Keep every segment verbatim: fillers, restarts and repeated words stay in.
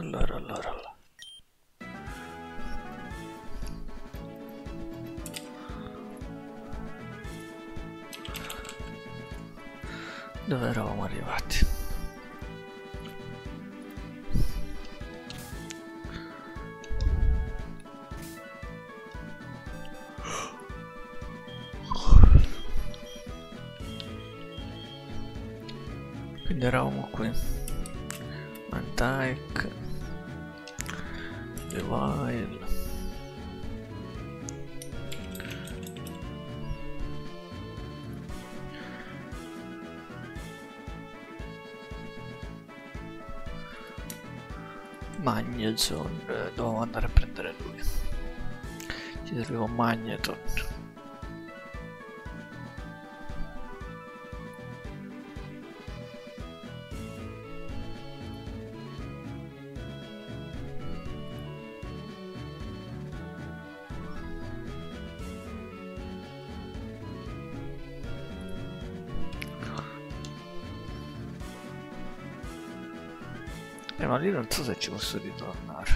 allora, allora, allora. Dove eravamo arrivati? Quindi eravamo qui. Mantike, Devile. Magneton, eh, dovevamo andare a prendere lui. Ci serviva un Magneton. Eh, ma lì non so se ci posso ritornare.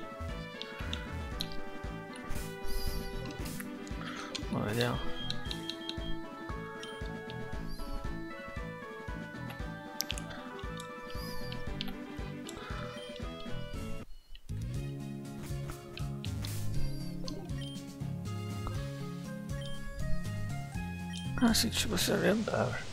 Ma vediamo. Ah sì, ci possiamo riandare.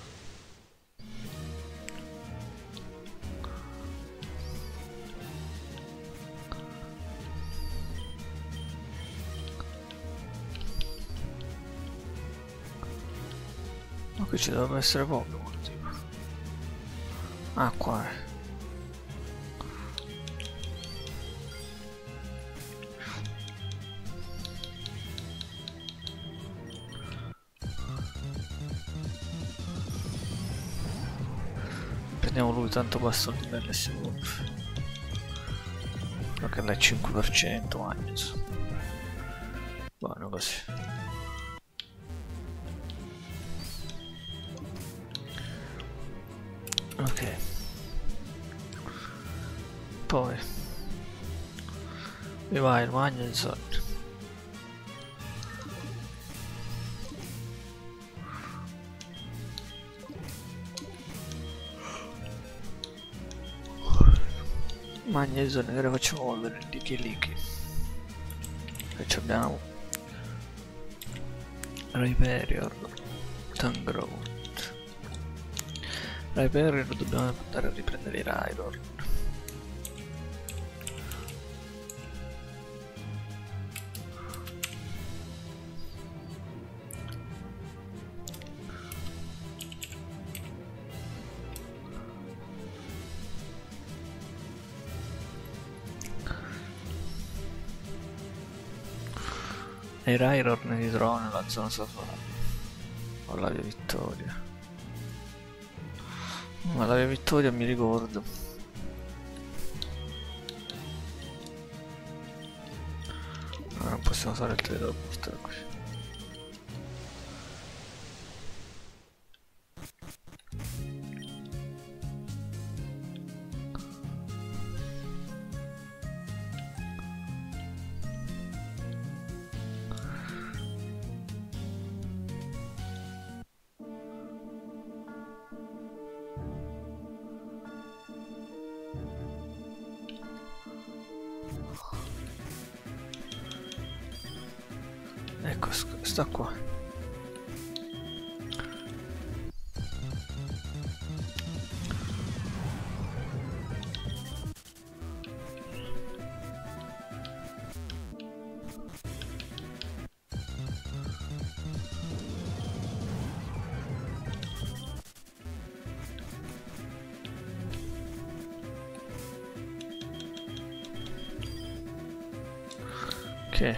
Ma qui ci dovrebbe essere Pokémon tipo. Ah, qua è. Prendiamo lui, tanto basta un livello e si evolve. Perché là è cinque per cento Magnus. Buono così. Ok. Poi mi va il Magnus. Magneson che lo facciamo evolvere il Licky e ci abbiamo Rhyperior, Tangrowth. Rhyperior dobbiamo andare a riprendere i Rhydor. E i Rhydor ne ritrovo nella zona safari o la via Vittoria. Ma la via Vittoria mi ricordo. Ma non possiamo fare il teletrasporto qui. Ecco, sta qua. Ok.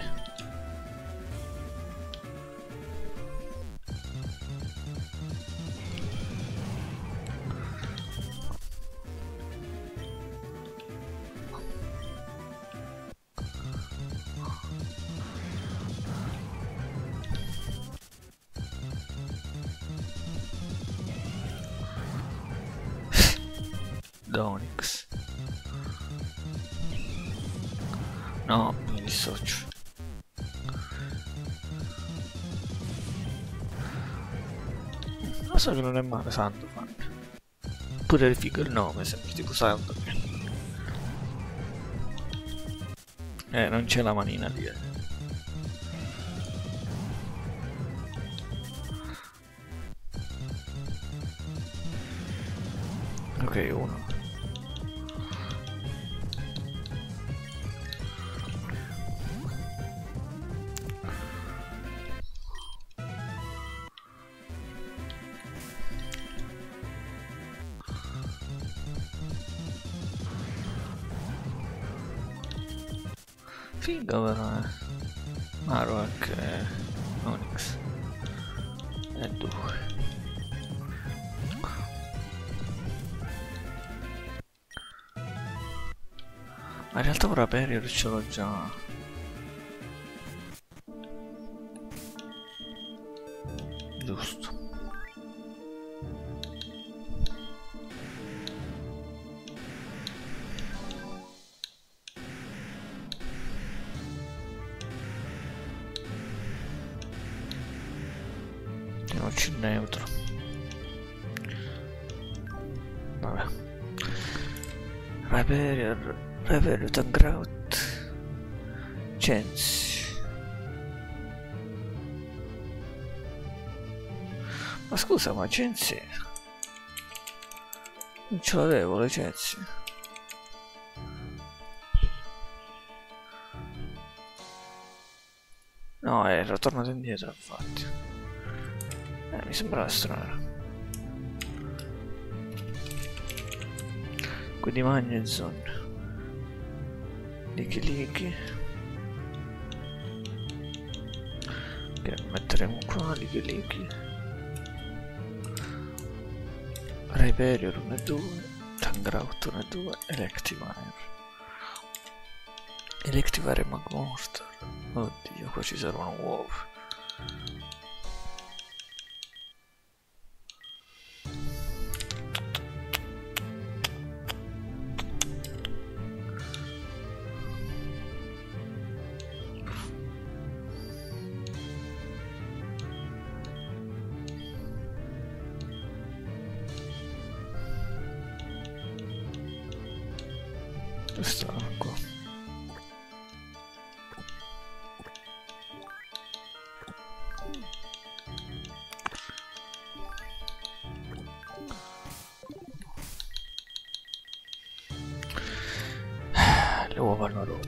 Donix. No, mi dissocio. Ma so che non è male, santo fan. Pure è figo il nome, sembra tipo santo. Eh, non c'è la manina lì. Eh. Ok, uno. Figo però, eh. Marowak e Onyx. E due. Ma in realtà ora Period ce l'ho già. Giusto. Andiamoci neutro. Vabbè. Rhyperior, Rhyperior, Tangrout, Chansey. Ma scusa, ma Chansey? Non ce l'avevo le Chansey. No, era tornato indietro infatti. Eh, mi sembrava strano. Quindi Magnezone, Licky Licky, che metteremo qua, Licky Licky, Rhyperior uno e due, Tangrout uno e due, Electivire, Electivire e Magmortar. Oddio, qua ci servono uova. Quest'acqua. Le uova hanno rotto.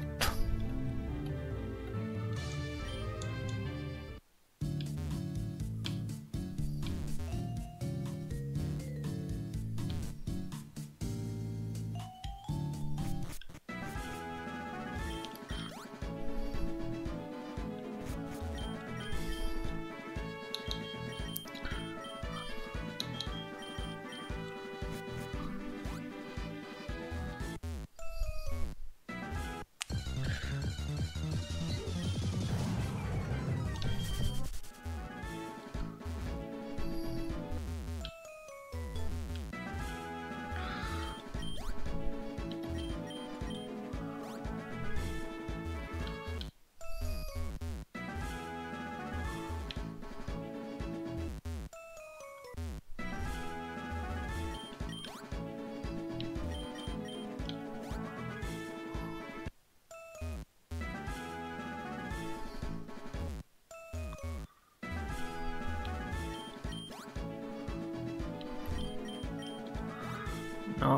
No.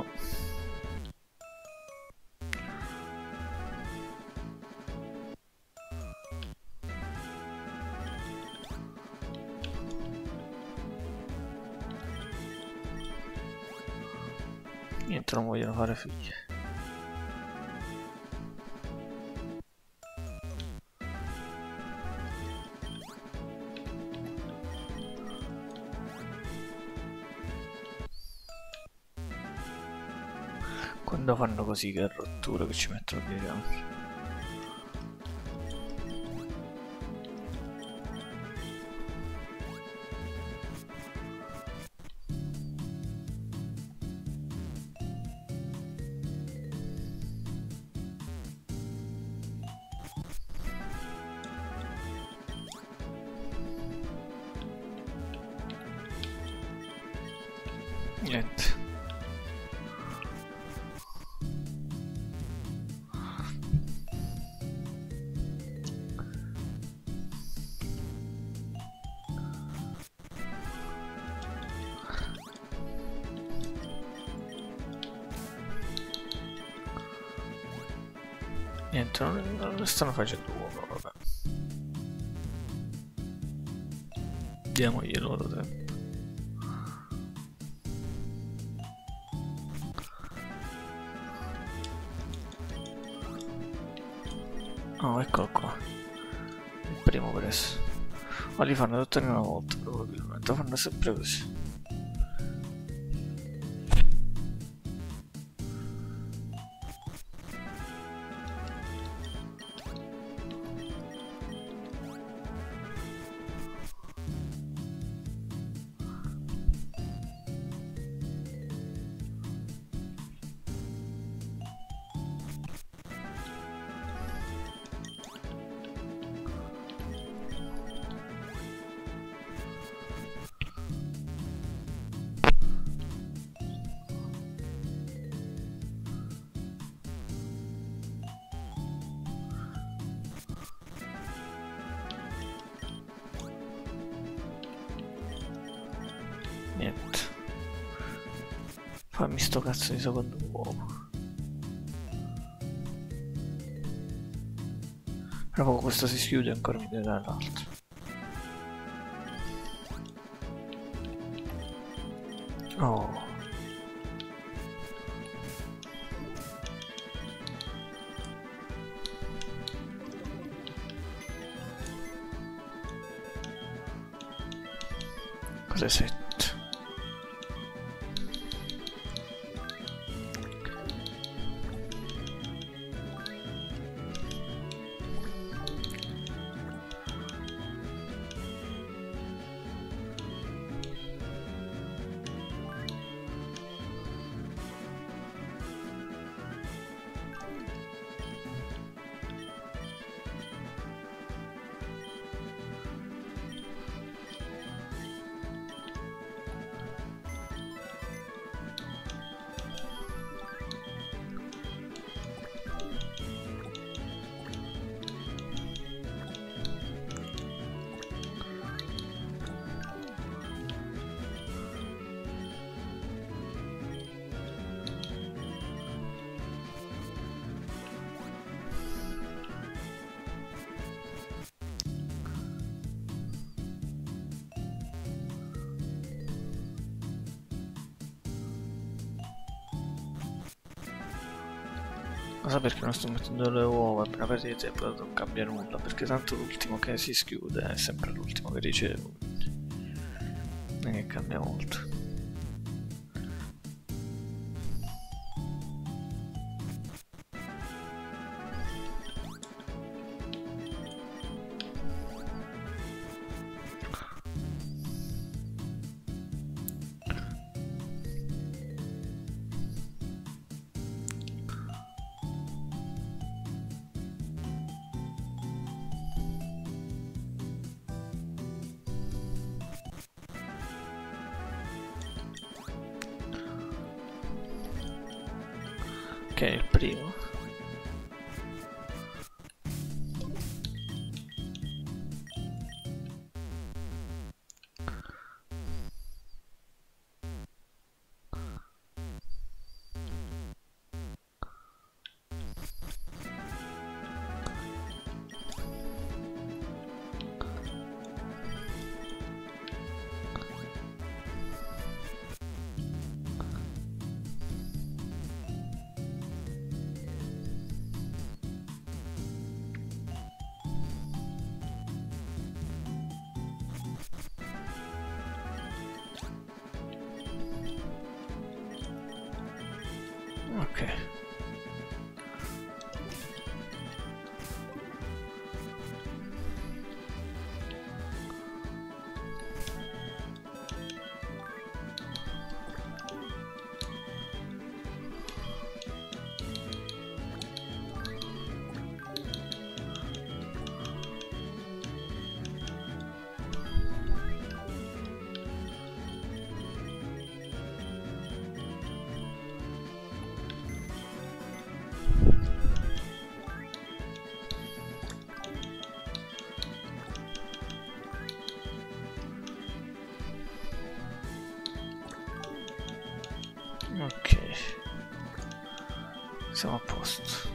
Niente, non vogliono fare figli. Quando fanno così che rottura che ci mettono piedi anche. Niente. Niente, non, non ne stanno facendo uomo, vabbè. Diamogli loro tempo. Oh, eccolo qua. Il primo preso. Ma li fanno tutti in una volta, probabilmente. Fanno sempre così. Niente. Fammi sto cazzo di secondo uomo. Tra poco questo si chiude e ancora mi deve dare l'altro. Oh. Cos'è set? Non so perché non sto mettendo le uova, appena perdete tempo non cambia nulla, perché tanto l'ultimo che si schiude è sempre l'ultimo che ricevo, quindi non è che cambia molto. Ok, il primo. Ok. Ok, siamo a posto.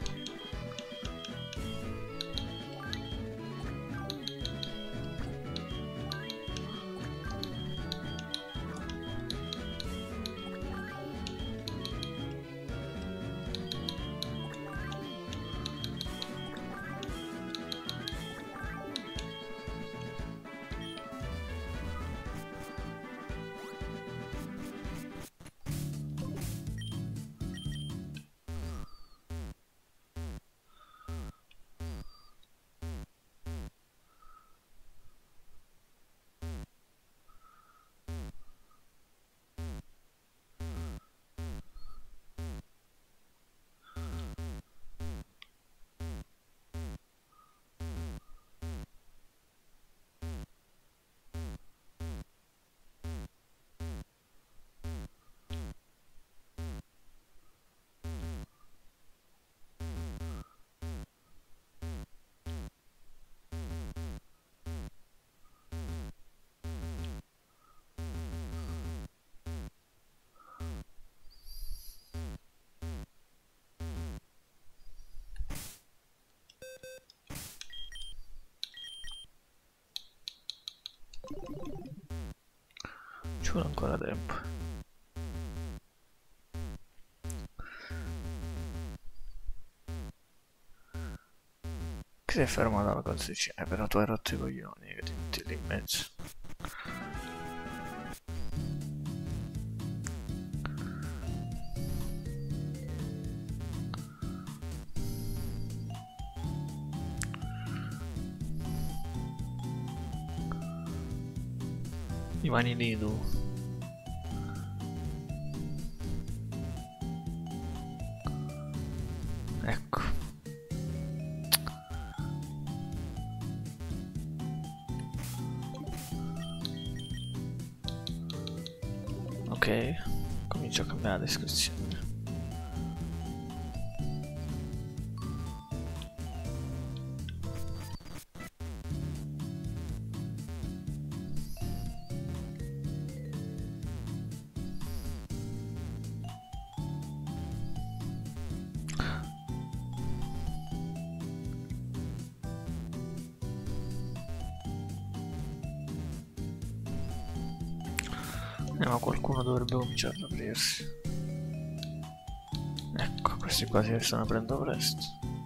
Ci vuole ancora tempo. Che sei fermato alla consegna? Eh, però tu hai rotto i coglioni che ti metti lì in mezzo. Rimani lì tu. Ecco. Ok, comincio a cambiare la descrizione. Eh, ma qualcuno dovrebbe cominciare ad aprirsi. Ecco, questi qua si stanno aprendo presto.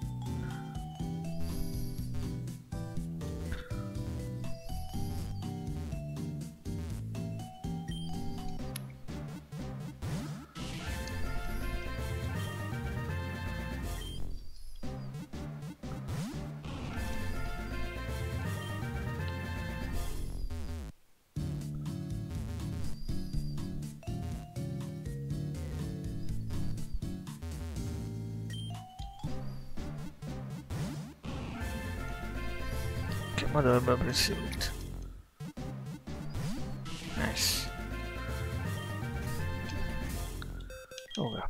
Che ma dovrebbe aprirsi l'ultimo. Nice. Oh crap.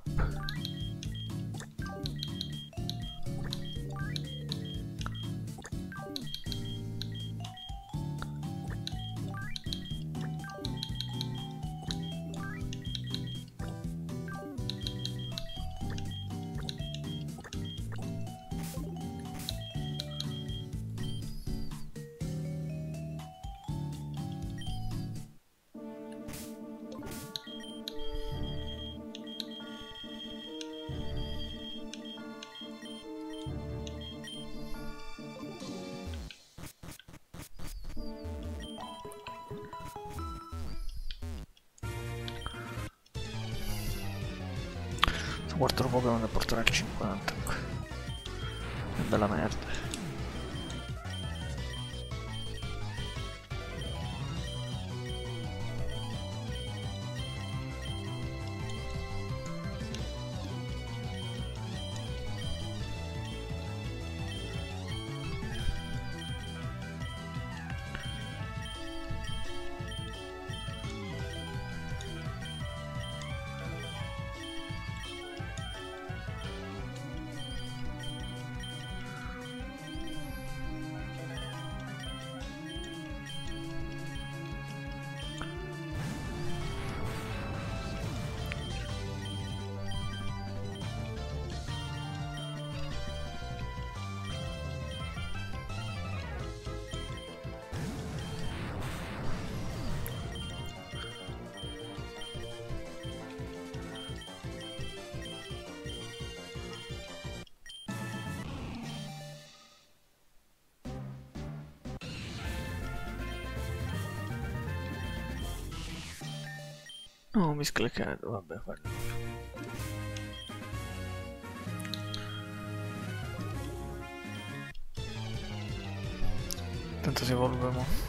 Guardo Pokémon da portare al cinquanta. È bella merda. No, mi è scliccato, vabbè, guarda. Tanto si evolve mo'.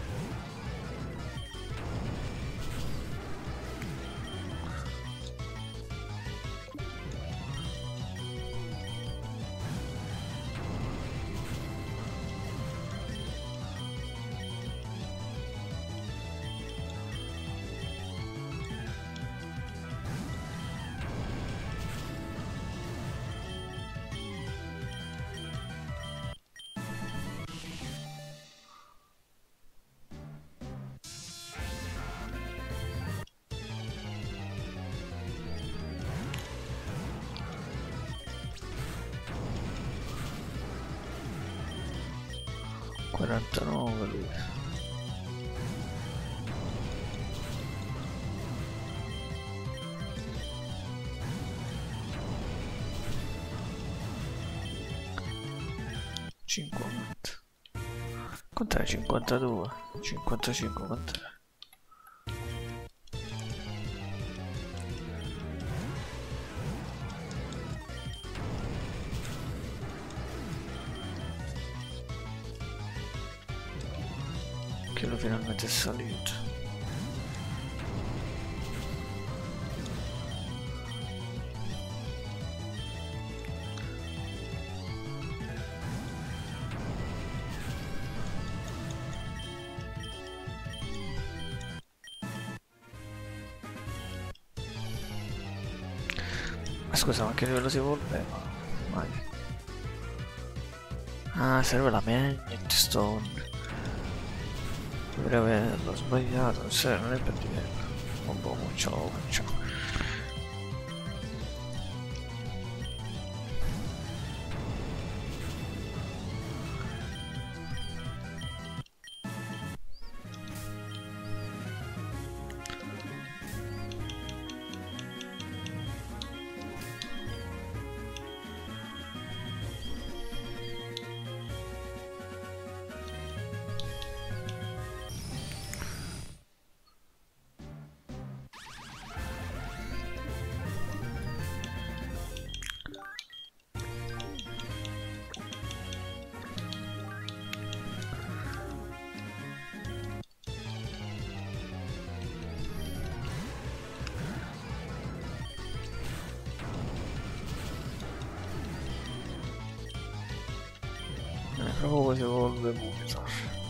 quarantanove lui. cinquanta. Quant'è? cinquantadue? cinquantacinque quant'è? Che lo finalmente è salito. Ma scusa, ma che livello si evolveva? Mai. Ah, serve la Magnet Stone. Dovrei averlo sbagliato, non serve, non è per dire. Un po' ce lo faccio. Proprio così evolve Movistar.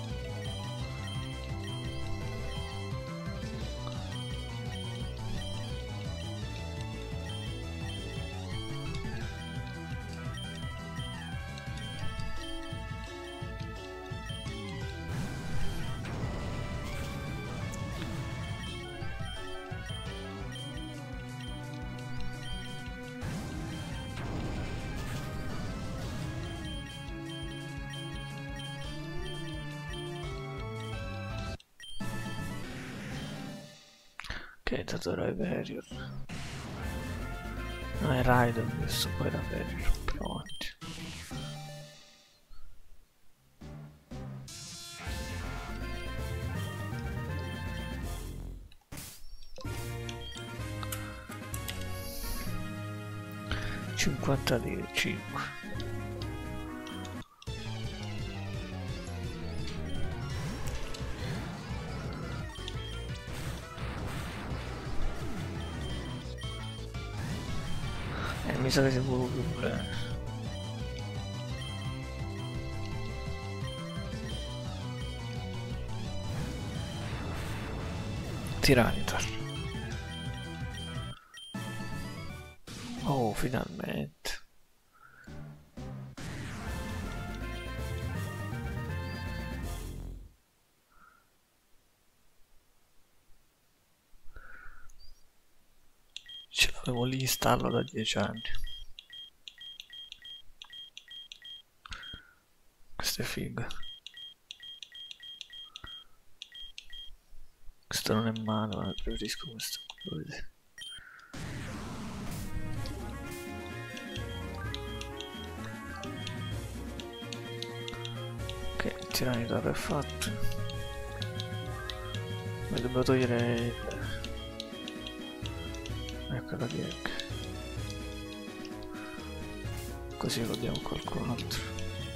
Che è dato Rhyperior. No, è Raiden questo, poi Rhyperior più avanti. cinquanta di cinque. Eh, mi sa che si può pure. Tiranitar. Oh, finalmente. Ce l'avevo lì installo da dieci anni. Questo è figo. Questo non è male, ma preferisco questo. Ok, il Tiranitar è fatto. Mi devo togliere il ecco la piega, così lo diamo a qualcun altro.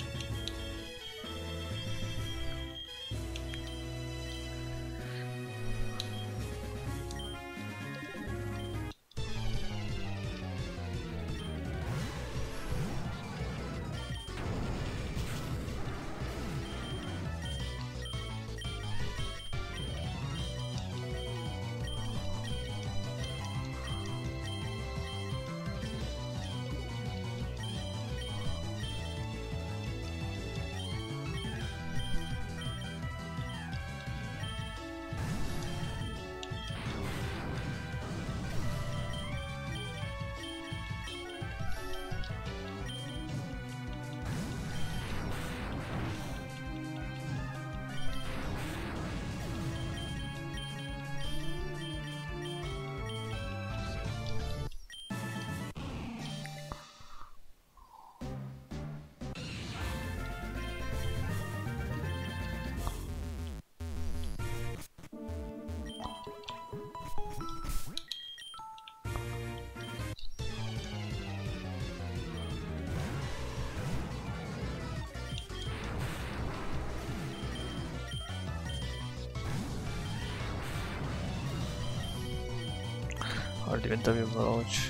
Ora diventa più veloce.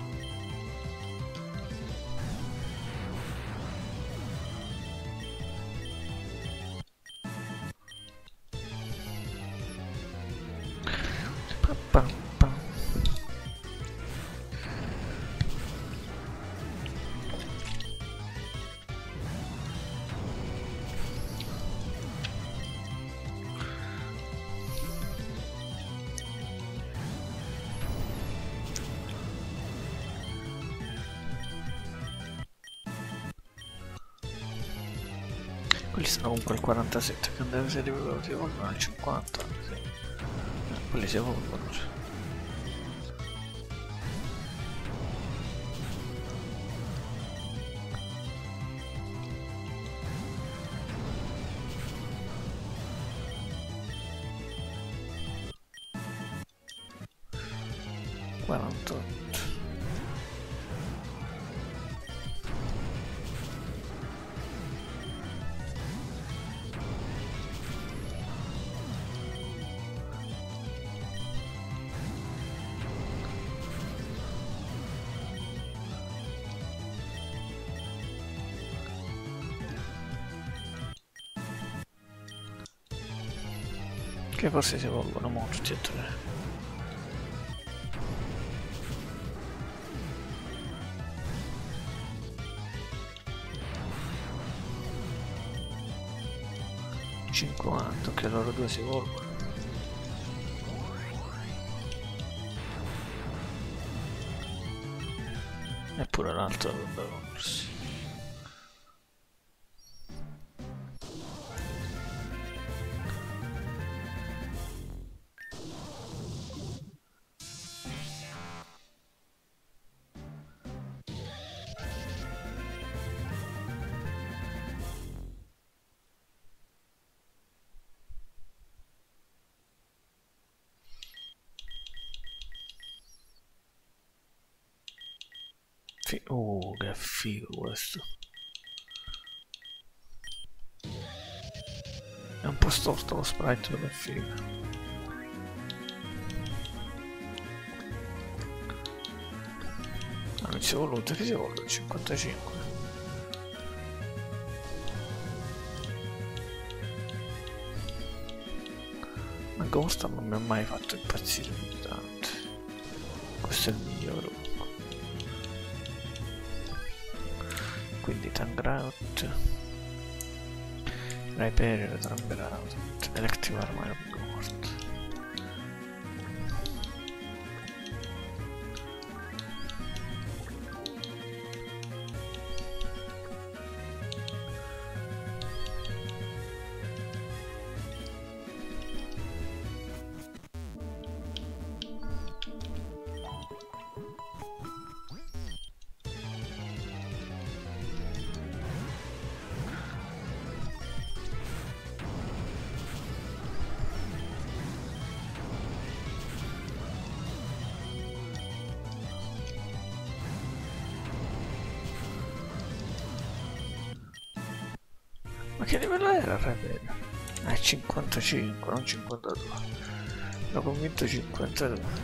Pa, pa, pa. Quelli sono comunque al quarantasette, che andava se arrivano si evolvono al cinquanta, sì. Eh, quelli si evolvono, cioè. quarantotto. Che forse si evolvono molto tutti e tre. cinquanta, che loro due si evolvono. Eppure l'altro dovrebbe evolversi. Oh, che figo questo. È un po' storto lo sprite, però è figo. Ah, non si è voluto, che si è voluto? cinquantacinque. Ma Ghost non mi ha mai fatto impazzire più di tanto. Questo è il migliore. Quindi Tangrout, Rhyperior, Tangrout, Elective Armor Ghost. Ma che livello era il Rebellion? Ah, cinquantacinque, non cinquantadue. L'ho convinto cinquantadue.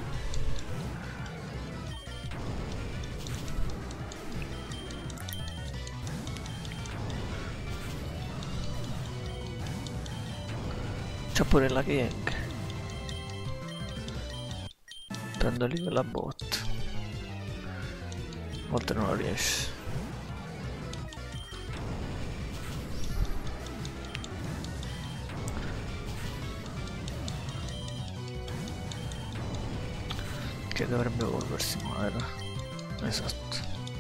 C'è pure la gang. Prendo livello a bot. A volte non lo riesce. Che dovrebbe evolversi Moira. Esatto.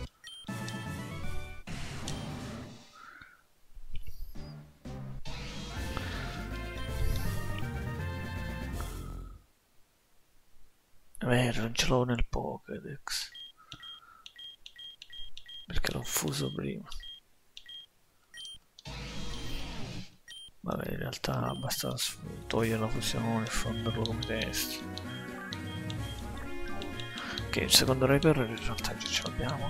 È vero, non ce l'ho nel Pokédex. Perché l'ho fuso prima. Vabbè, in realtà basta togliere la fusione e fonderlo come test. Ok, il secondo record in realtà già ce l'abbiamo.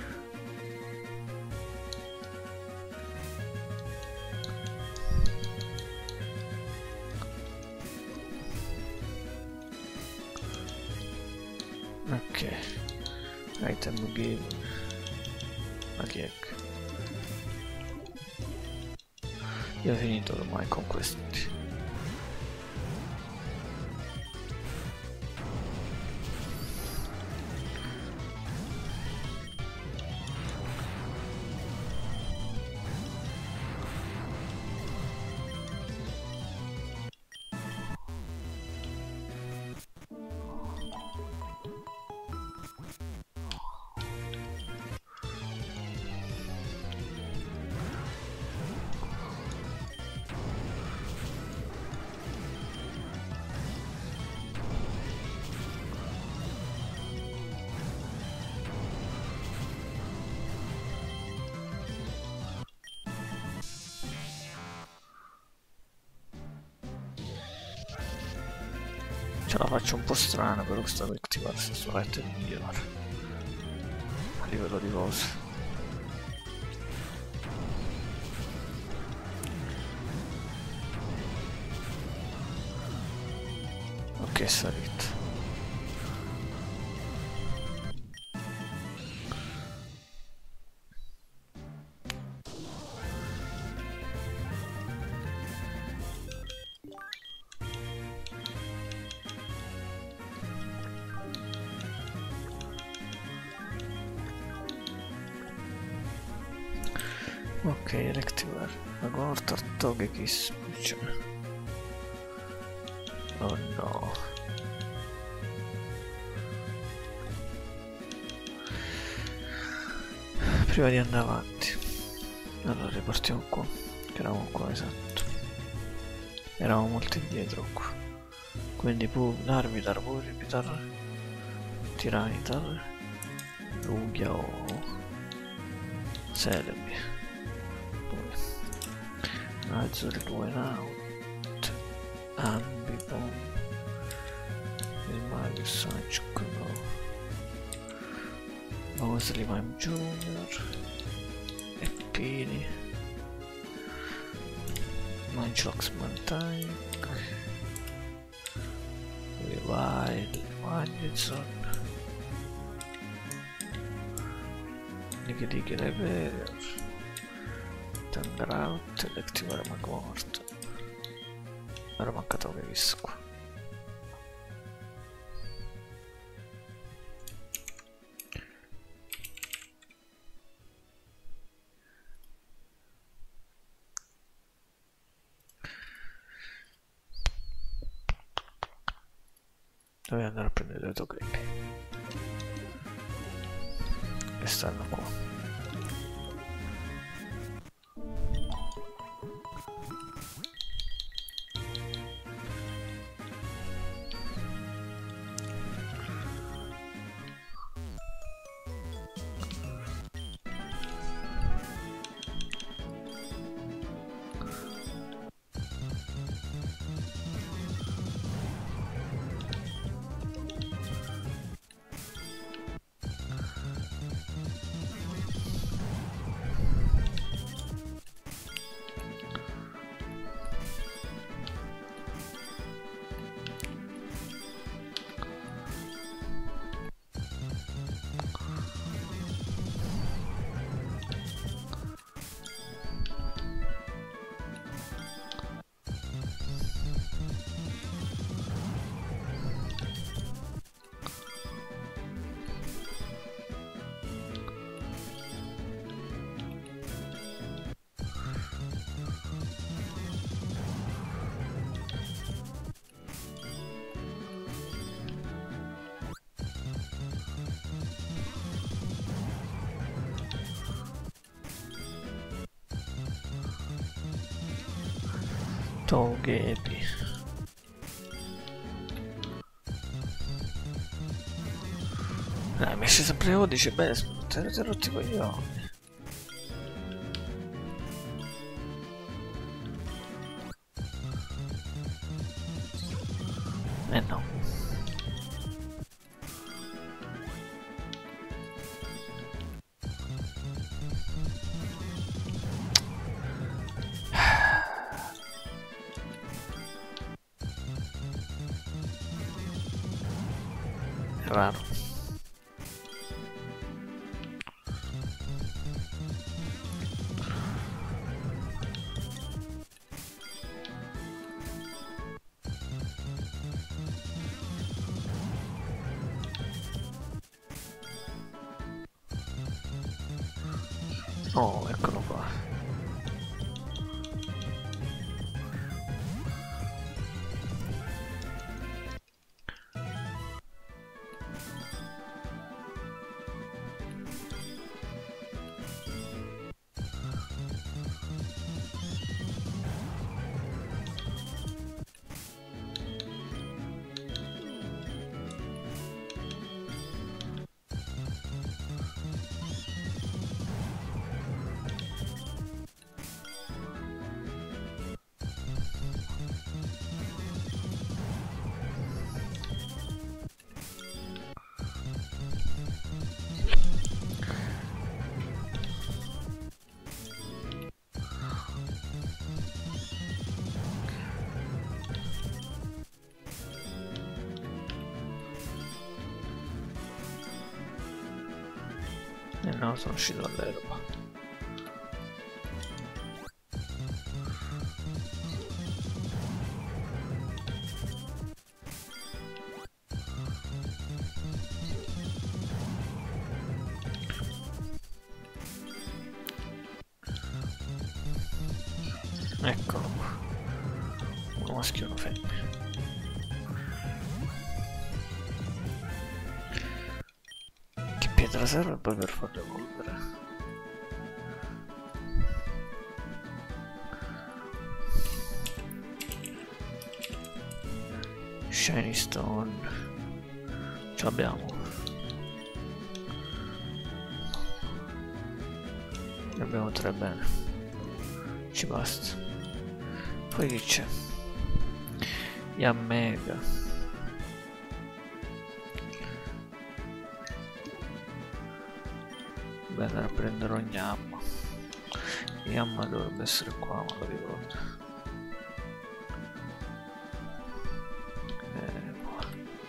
Ok, item game. Ma chi è che? Io ho finito ormai con questi. Ce la faccio un po' strana però questa per attivare questo letto di migliore a livello di cose. Ok, è salito. Ok, Electivare, la corta, Togekiss, oh no. Prima di andare avanti, allora ripartiamo qua, che eravamo qua, esatto. Eravamo molto indietro qua. Quindi pu Larvitar, Puripitar, Tiranitar, Lugia o Celebi. Azure due Out, Ambipom, il Mario Sanchukuro, Mosley Mime Junior, Eppini, Munchlax Mantine, Revive, Magneton, Nickedick Lever, Tangrout, Electivare Magmort. Era mancato che visto qua. Dovevo andare a prendere due tokeni che stanno qua. Togheti. Eh, mi esce sempre undici, beh, te ti rotti i coglioni. Eh no. È raro. Oh, eccolo qua. E eh no, sono uscito dall'erba. Eccolo qua. Uno maschio e una femmina. Che pietra serve poi per farlo evolvere? Shiny Stone. Ce l'abbiamo. Ne abbiamo tre, bene. Ci basta. Poi che c'è? Yammega. Bene, a prendere ogni Yamma. Yamma dovrebbe essere qua, ma lo ricordo. Eh, qua.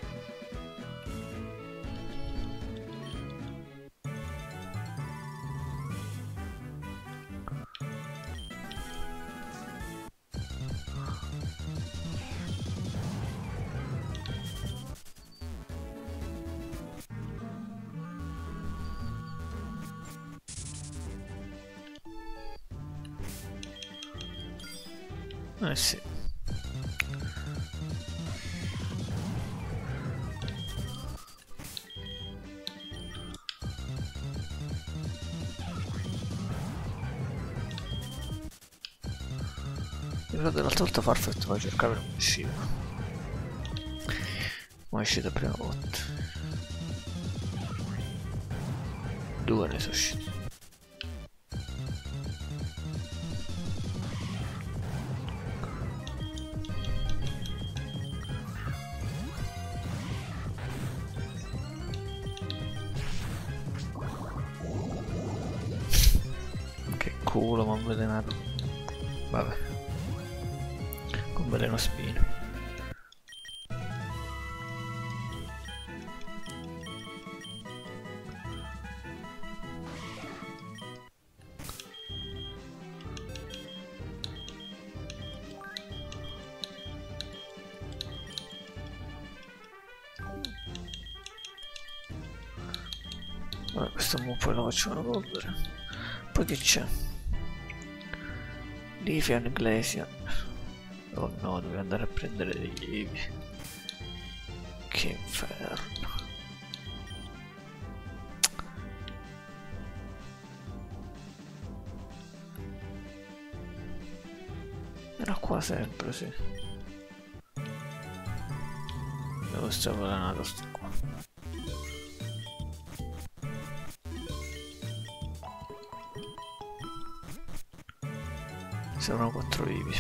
Eh sì. Ricordo l'altra volta Farfetch va a cercare non usciva. Ma è uscita la prima volta. Due ne sono usciti. Culo, ma avvelenato. Vabbè. Con veleno spino. Vabbè, questo mo poi lo facciamo evolvere. Poi che c'è? Lifian Iglesian. Oh no, devo andare a prendere degli Eevee. Che inferno. Era qua sempre, sì. Dove stavo allenando sto qua? Servono quattro vivi.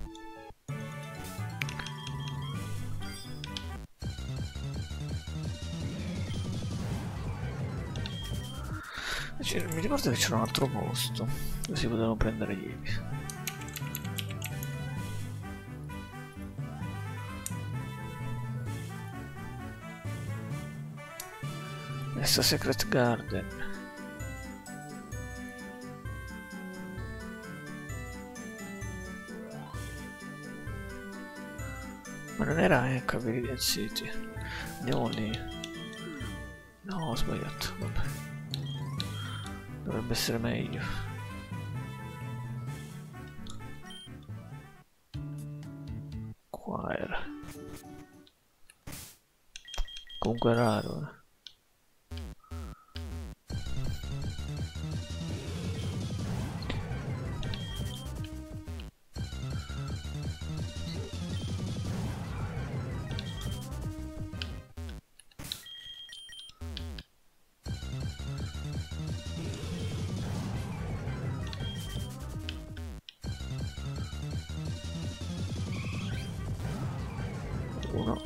Mi ricordo che c'era un altro posto dove si potevano prendere gli epi. Questa Secret Garden. Ma non era, ecco, Viridian City. Andiamo lì. No, ho sbagliato, vabbè. Dovrebbe essere meglio. Qua era. Comunque è raro, eh. Uno.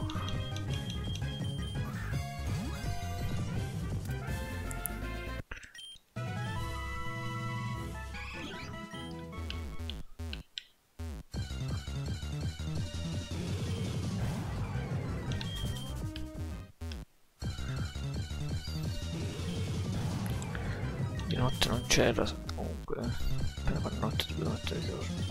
Di notte non c'era comunque, appena per notte di notte di giorno.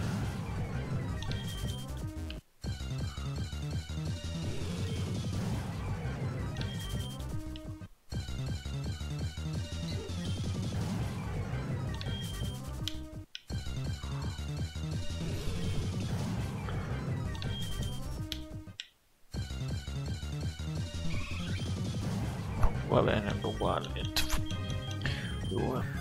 Va bene, è uguale, niente. Due.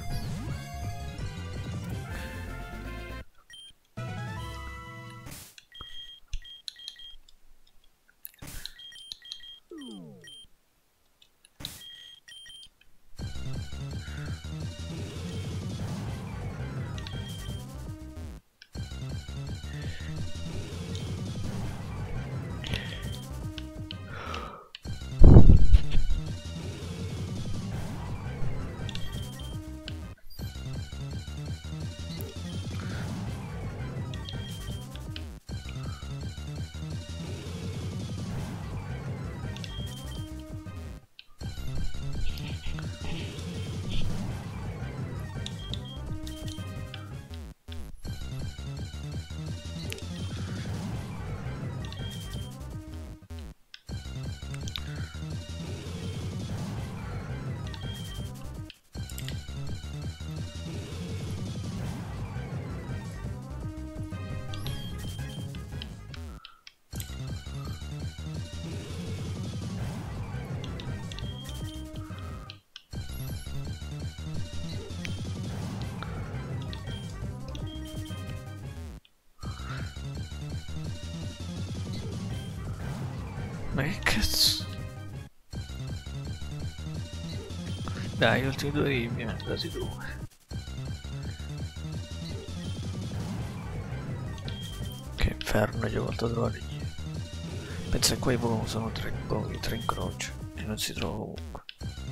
Ma che cazzo? Dai, gli ultimi due vivi mi hanno dati due. Che inferno, gli ho volto a trovare gli. Pensa che qua i Pokémon sono tre, tre incroci e non si trova ovunque.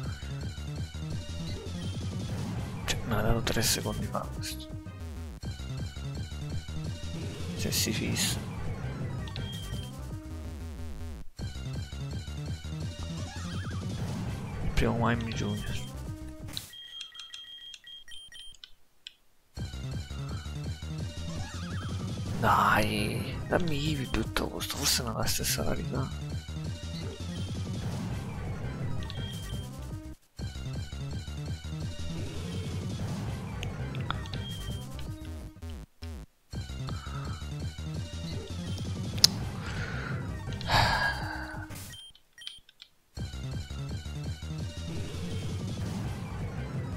Cioè, me l'ha dato tre secondi fa questo. Se si fissa. Primo Mime Junior. Dai, dammi Eevee piuttosto, forse non ha la stessa rarità.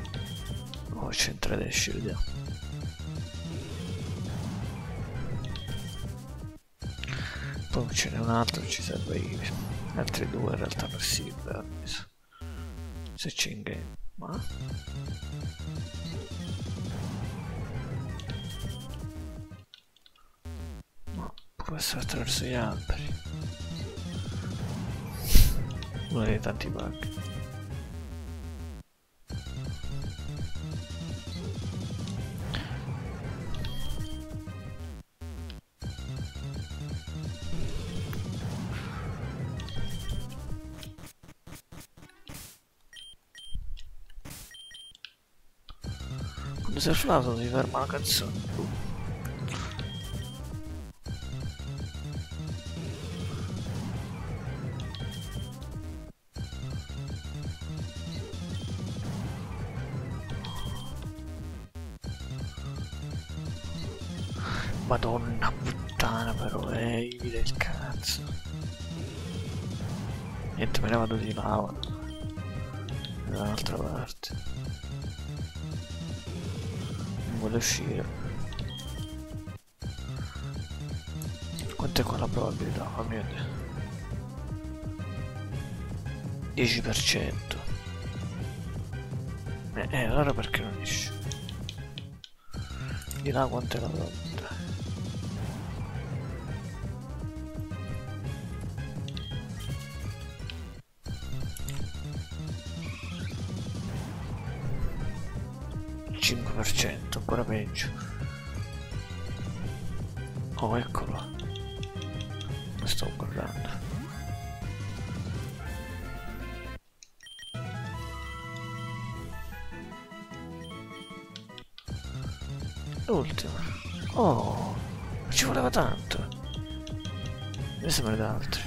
Oh, c'entra del shield. Poi ce n'è un altro che ci serve io. Altri due in realtà per Silver, se c'è in game, ma no, può essere attraverso gli alberi. Uno dei tanti bug. Quando si è flauto si ferma la canzone. Madonna puttana però, ehi del cazzo. Niente, me ne vado di lava. Da un'altra parte. Non vuole uscire. Quanto è qua la probabilità? Oh mio Dio. dieci per cento. Eh, eh, allora perché non esce? Di là quanto è la probabilità? cinque per cento, ancora peggio. Oh, eccolo. Lo sto guardando. L'ultimo. Oh, ci voleva tanto. Adesso me ne dà altri.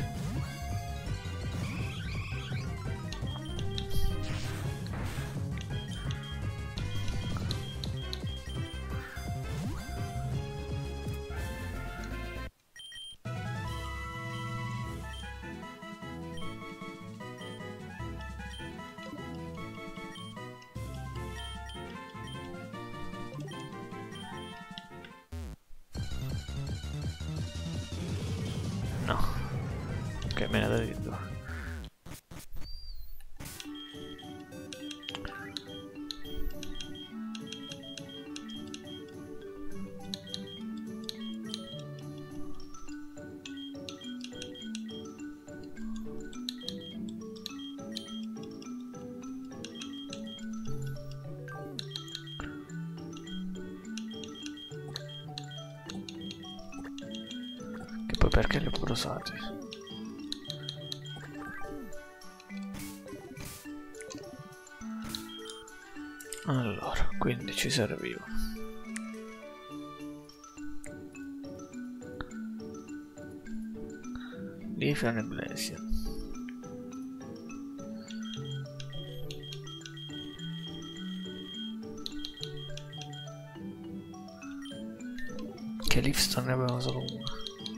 No. Ok, me ne da dire due. Che poi perché li ho pure usati? Allora, quindi ci serviva Lithium e Blasian. Che Livstone ne avevamo solo uno.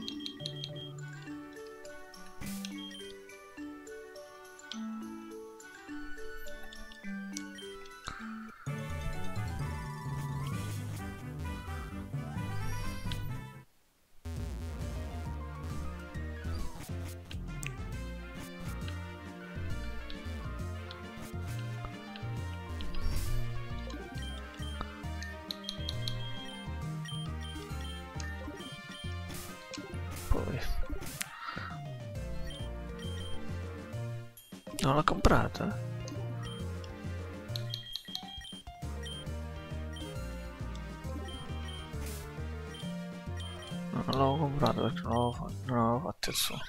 Poi non l'ho comprata? No, non l'avevo comprato perché non avevo fatto, non avevo fatto il suono.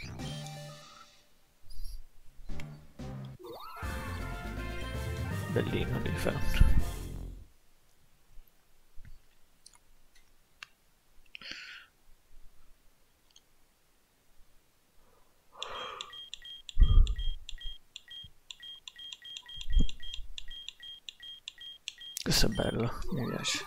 Bellino di ferro. Questo è bello, mi piace.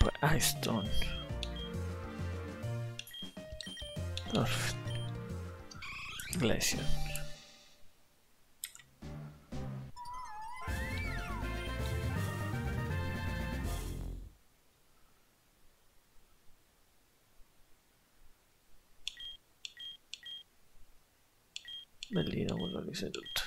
poi Ice Stone. Perfetto. Glacier. Bellino quello lì seduto.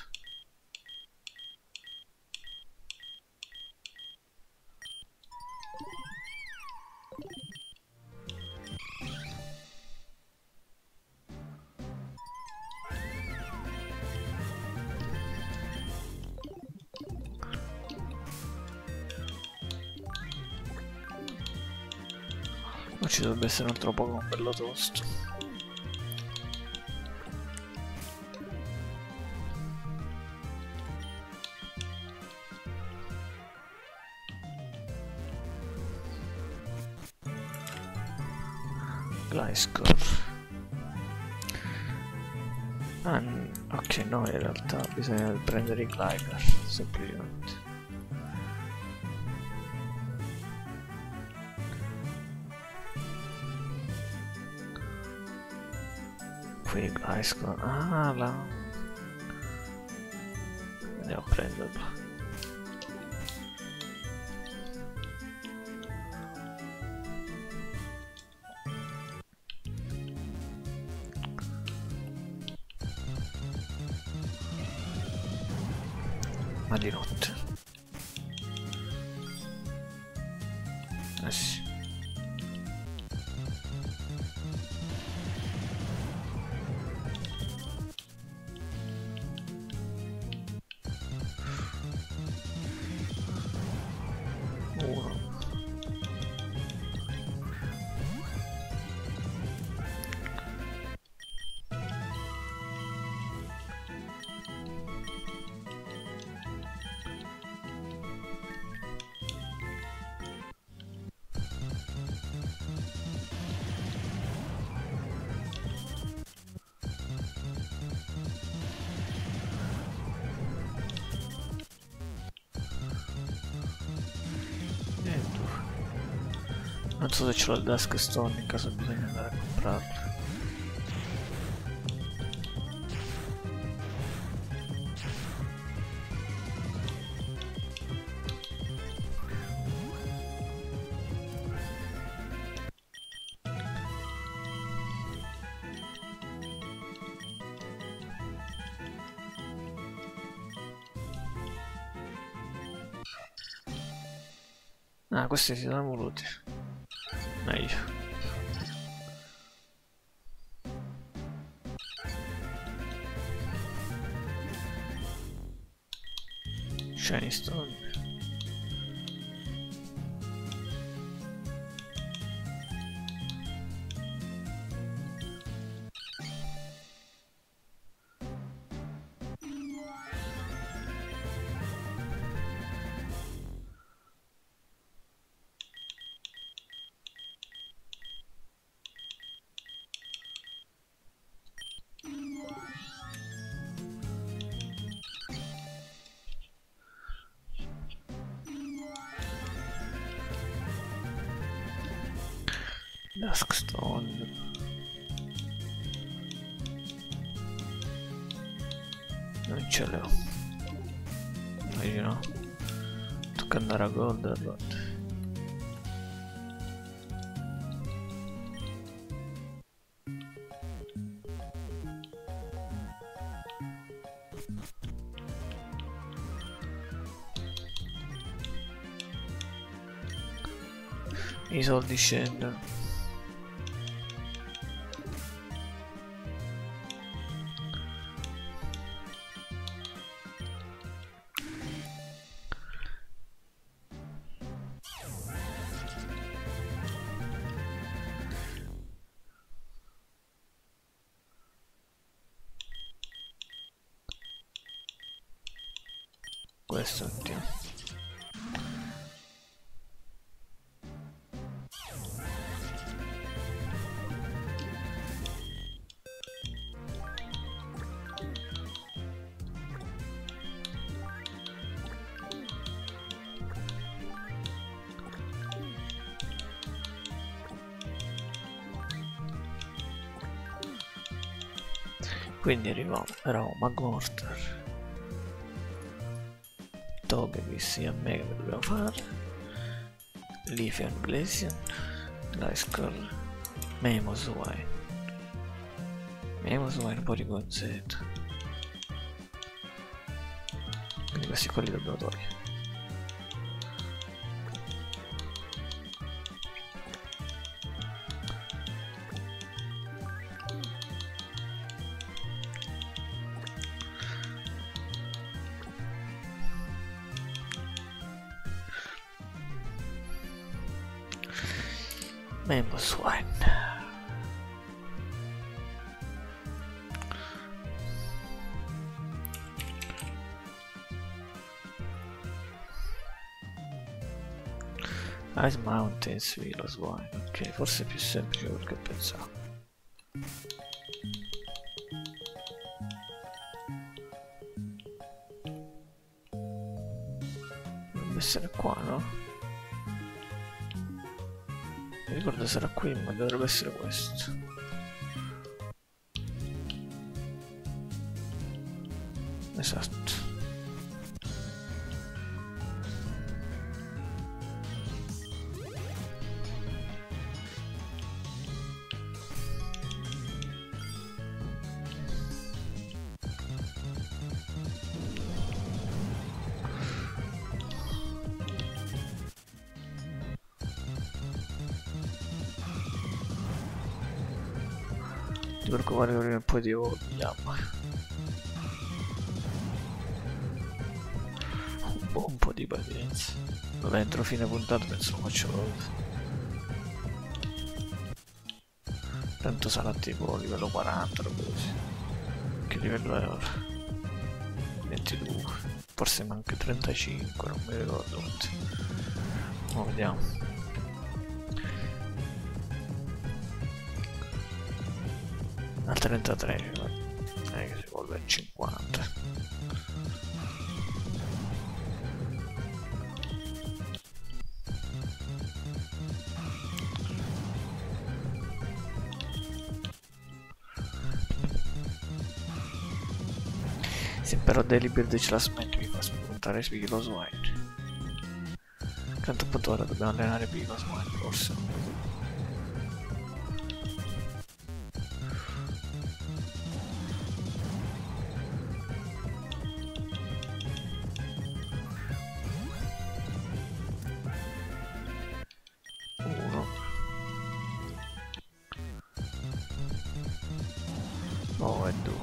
Ma ci dovrebbe essere un altro Pokémon bello tosto. Gliscor. Ah, ok, no, in realtà bisogna prendere i Gligar, semplicemente. Qui Gliscor. Ah, là. Andiamo a prenderlo. Ma di notte. Eh sì. Uno. Non so se ce l'ho il Dusk Stone in caso bisogna andare a comprarlo. Ah, questi si sono voluti. Meglio. Shiny Stone. Dusk Stone. Non ce l'ho. Immagino. Tocca andare a Goldenrod. I soldi scendono. Questo ottimo. Quindi arriviamo, eravamo Magmortar, Togekiss e me che dobbiamo fare, Leafeon, Glaceon, Gliscor, Mamoswine, Mamoswine, Porygon Z. Quindi questi qua li dobbiamo togliere. Mamoswine. Ice Mountains, Viloswine, ok, forse è più semplice quel che pensavo. Dovrebbe essere qua, no? Mi ricordo sarà qui, ma dovrebbe essere questo. Esatto. Ti preoccupare che prima o poi ti vogliamo. Un po', un po' di pazienza. Vabbè, entro fine puntata penso lo faccio proprio. Tanto sarà tipo livello quaranta o così. Che livello è ora? ventidue. Forse manca trentacinque, non mi ricordo. Ora vediamo. Al trentatré, eh, che si evolve al cinquanta. Se però Daily Build ce la smetti mi fa spuntare Viloswine. Tanto appunto ora dobbiamo allenare Viloswine forse. Oh, e due.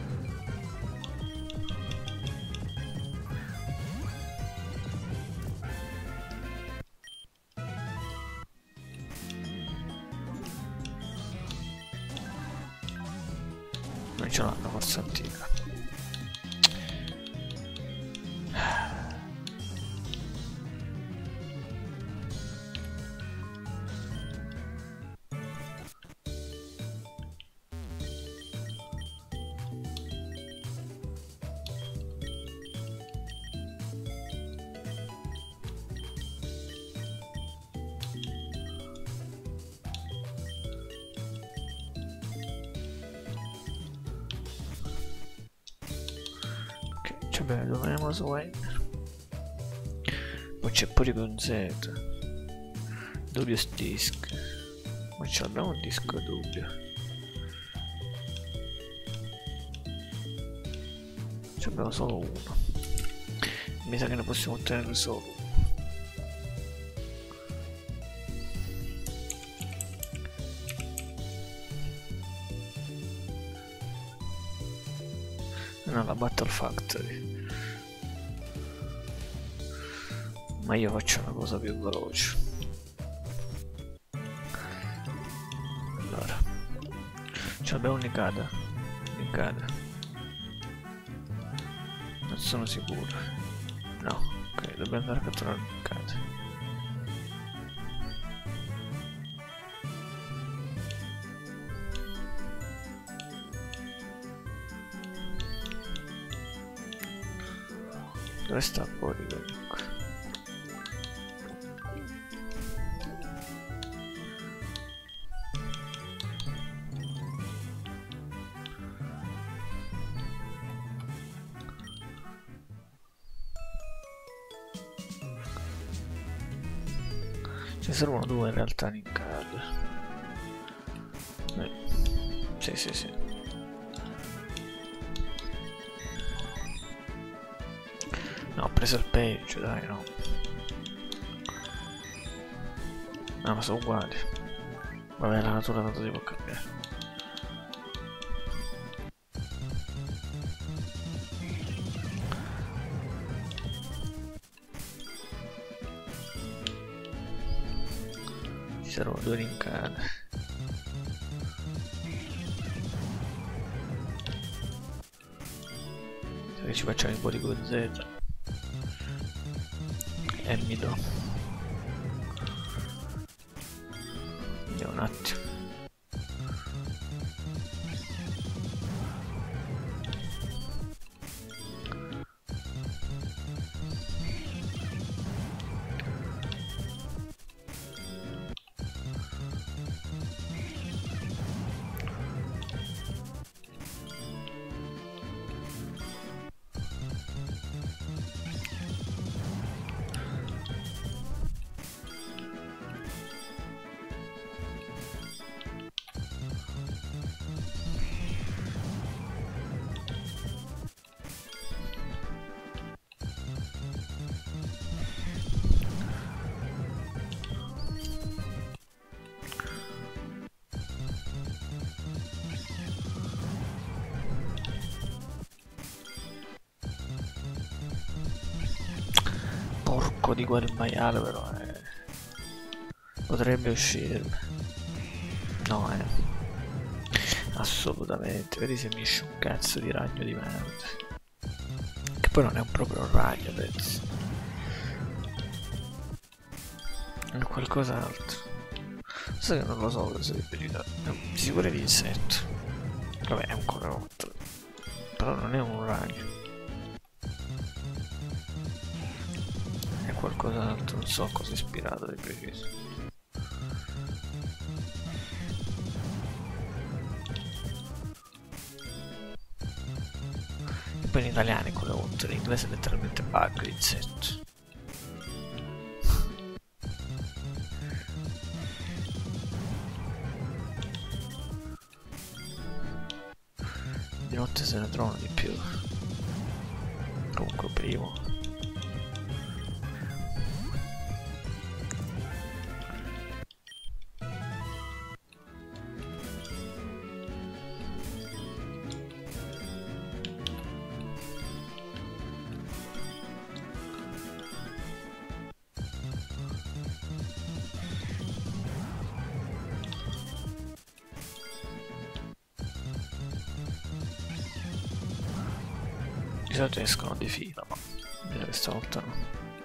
Non ce l'hanno forza antica. Beh, dove è Mamoswine? Poi c'è Porygon Z. Dubious Disc. Ma ce l'abbiamo un disco dubbio. Ce l'abbiamo solo uno. Mi sa che ne possiamo ottenere solo uno. No, la Battle Factory. Ma io faccio una cosa più veloce. Allora, ce l'abbiamo un Nikada. Nikada. Non sono sicuro. No, ok, dobbiamo andare a catturare un Nikada. Dove sta il Porygon? ci servono due in realtà in card. Eh. Sì, sì, sì. No, ho preso il peggio, dai, no. No, ma sono uguali. Vabbè, la natura tanto si può cambiare. Ci servono due rincane. Se ci facciamo un po' di Q Z. E mi do. Vediamo un attimo. Porco di quel maiale però eh. Potrebbe uscirmi. No eh. Assolutamente. Vedi se mi esce un cazzo di ragno di merda. Che poi non è un proprio un ragno, pensi. È qualcos'altro. Sai che non lo so cosa sarebbe di sicuro è di insetto. Vabbè è un coleottero. Però non è un ragno. Qualcos'altro, non so cosa è ispirato di preciso. E poi in italiano è coleottero, in inglese è letteralmente bug, insetto. Di notte se ne trovano di più. Comunque primo. Di solito escono di fila, ma questa volta no.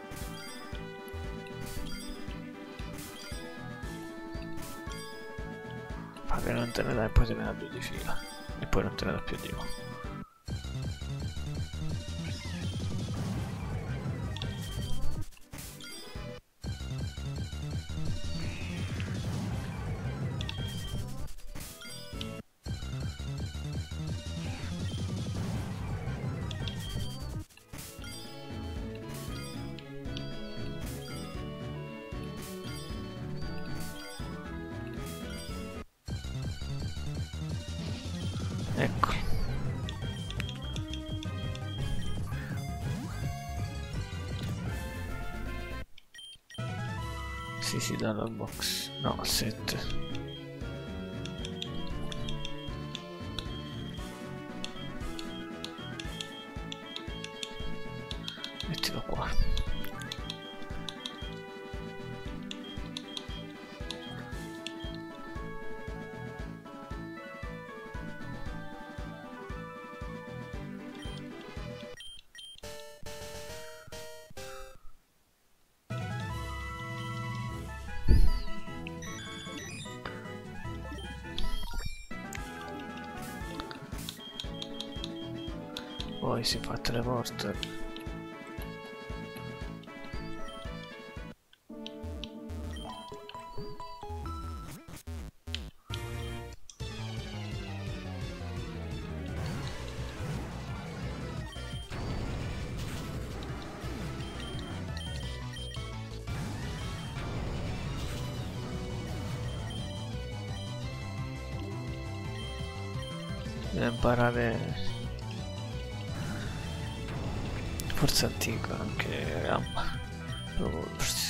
Fa che non te ne dai e poi te ne dà due di fila. E poi non te ne dà più di nuovo. Ecco. Sì, sì, dalla box. No, sette. Mettilo qua. Poi si fa teleporter. Devo imparare forse antica anche gamba. Forse.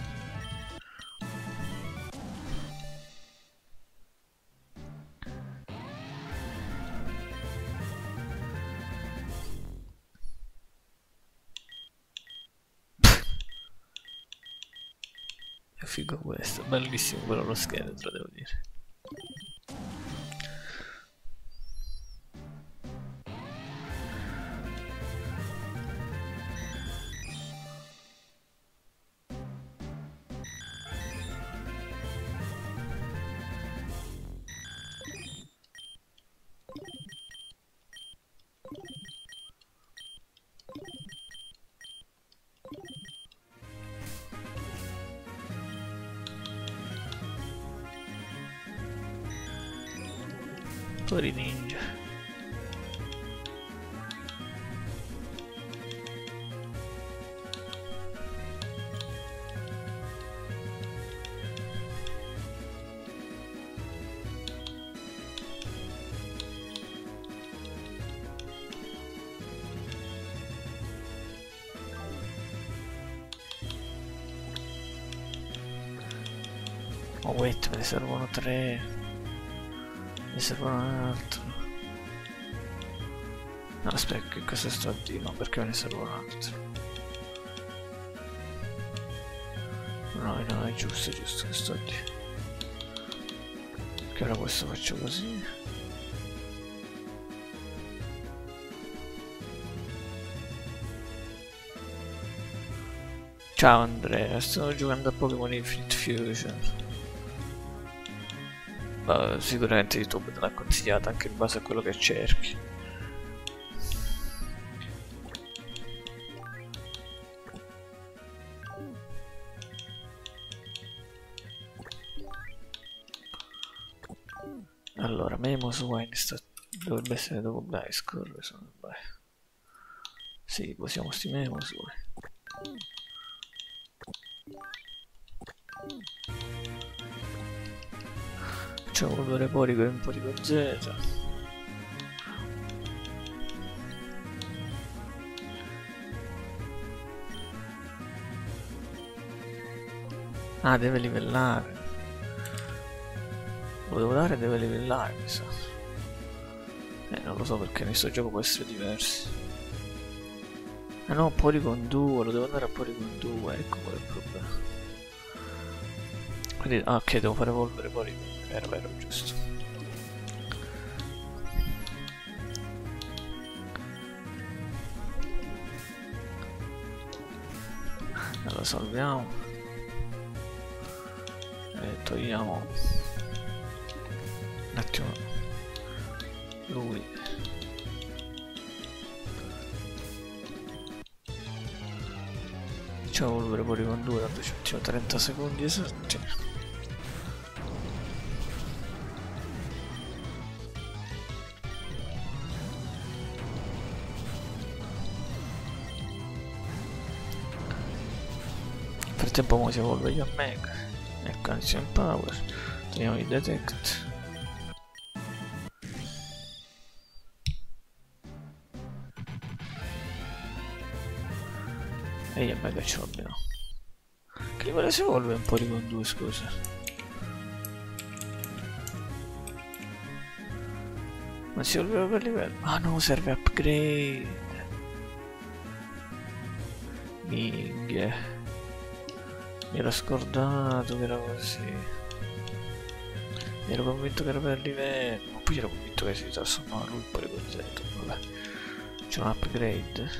È figo questo, bellissimo quello lo scheletro, devo dire. Tori ninja. Oh wait, me ne servono tre. Mi servono un altro. No, aspetta, che cosa sto a dire? No, perché me ne servono un altro? No, no, è giusto, è giusto che sto a dire. Che ora questo faccio così. Ciao Andrea, sto giocando a Pokémon Infinite Fusion. Uh, sicuramente YouTube te l'ha consigliata anche in base a quello che cerchi. Allora, Memo su Wine sta... dovrebbe essere dopo Black scorre, sono Black. Sì, possiamo sti Memo su Wine. C'è un odore porico e un porico Z. Ah, deve livellare. Lo devo dare, deve livellare, mi sa. Eh, non lo so perché in questo gioco può essere diverso. Ah no, Porygon due, lo devo andare a Porygon due, ecco qual è il problema. Quindi, ah, ok, devo fare evolvere Porygon. Vero, vero, giusto. Allora salviamo e togliamo un attimo lui. Facciamo evolvere Porygon due, tanto ci mettiamo trenta secondi esatti. Nel frattempo si evolve gli Omega. Ecco, Ancient Power. Togliamo i Detect. E gli Omega ce l'abbiamo. Che livello si evolve un po' di con due, scusa? Ma si evolveva per livello? Ah no, serve upgrade. Minghia. Mi ero scordato che era così. Mi ero convinto che era per livello. Ma poi ero convinto che si trasformava lui poi con Z. Vabbè. C'è un upgrade.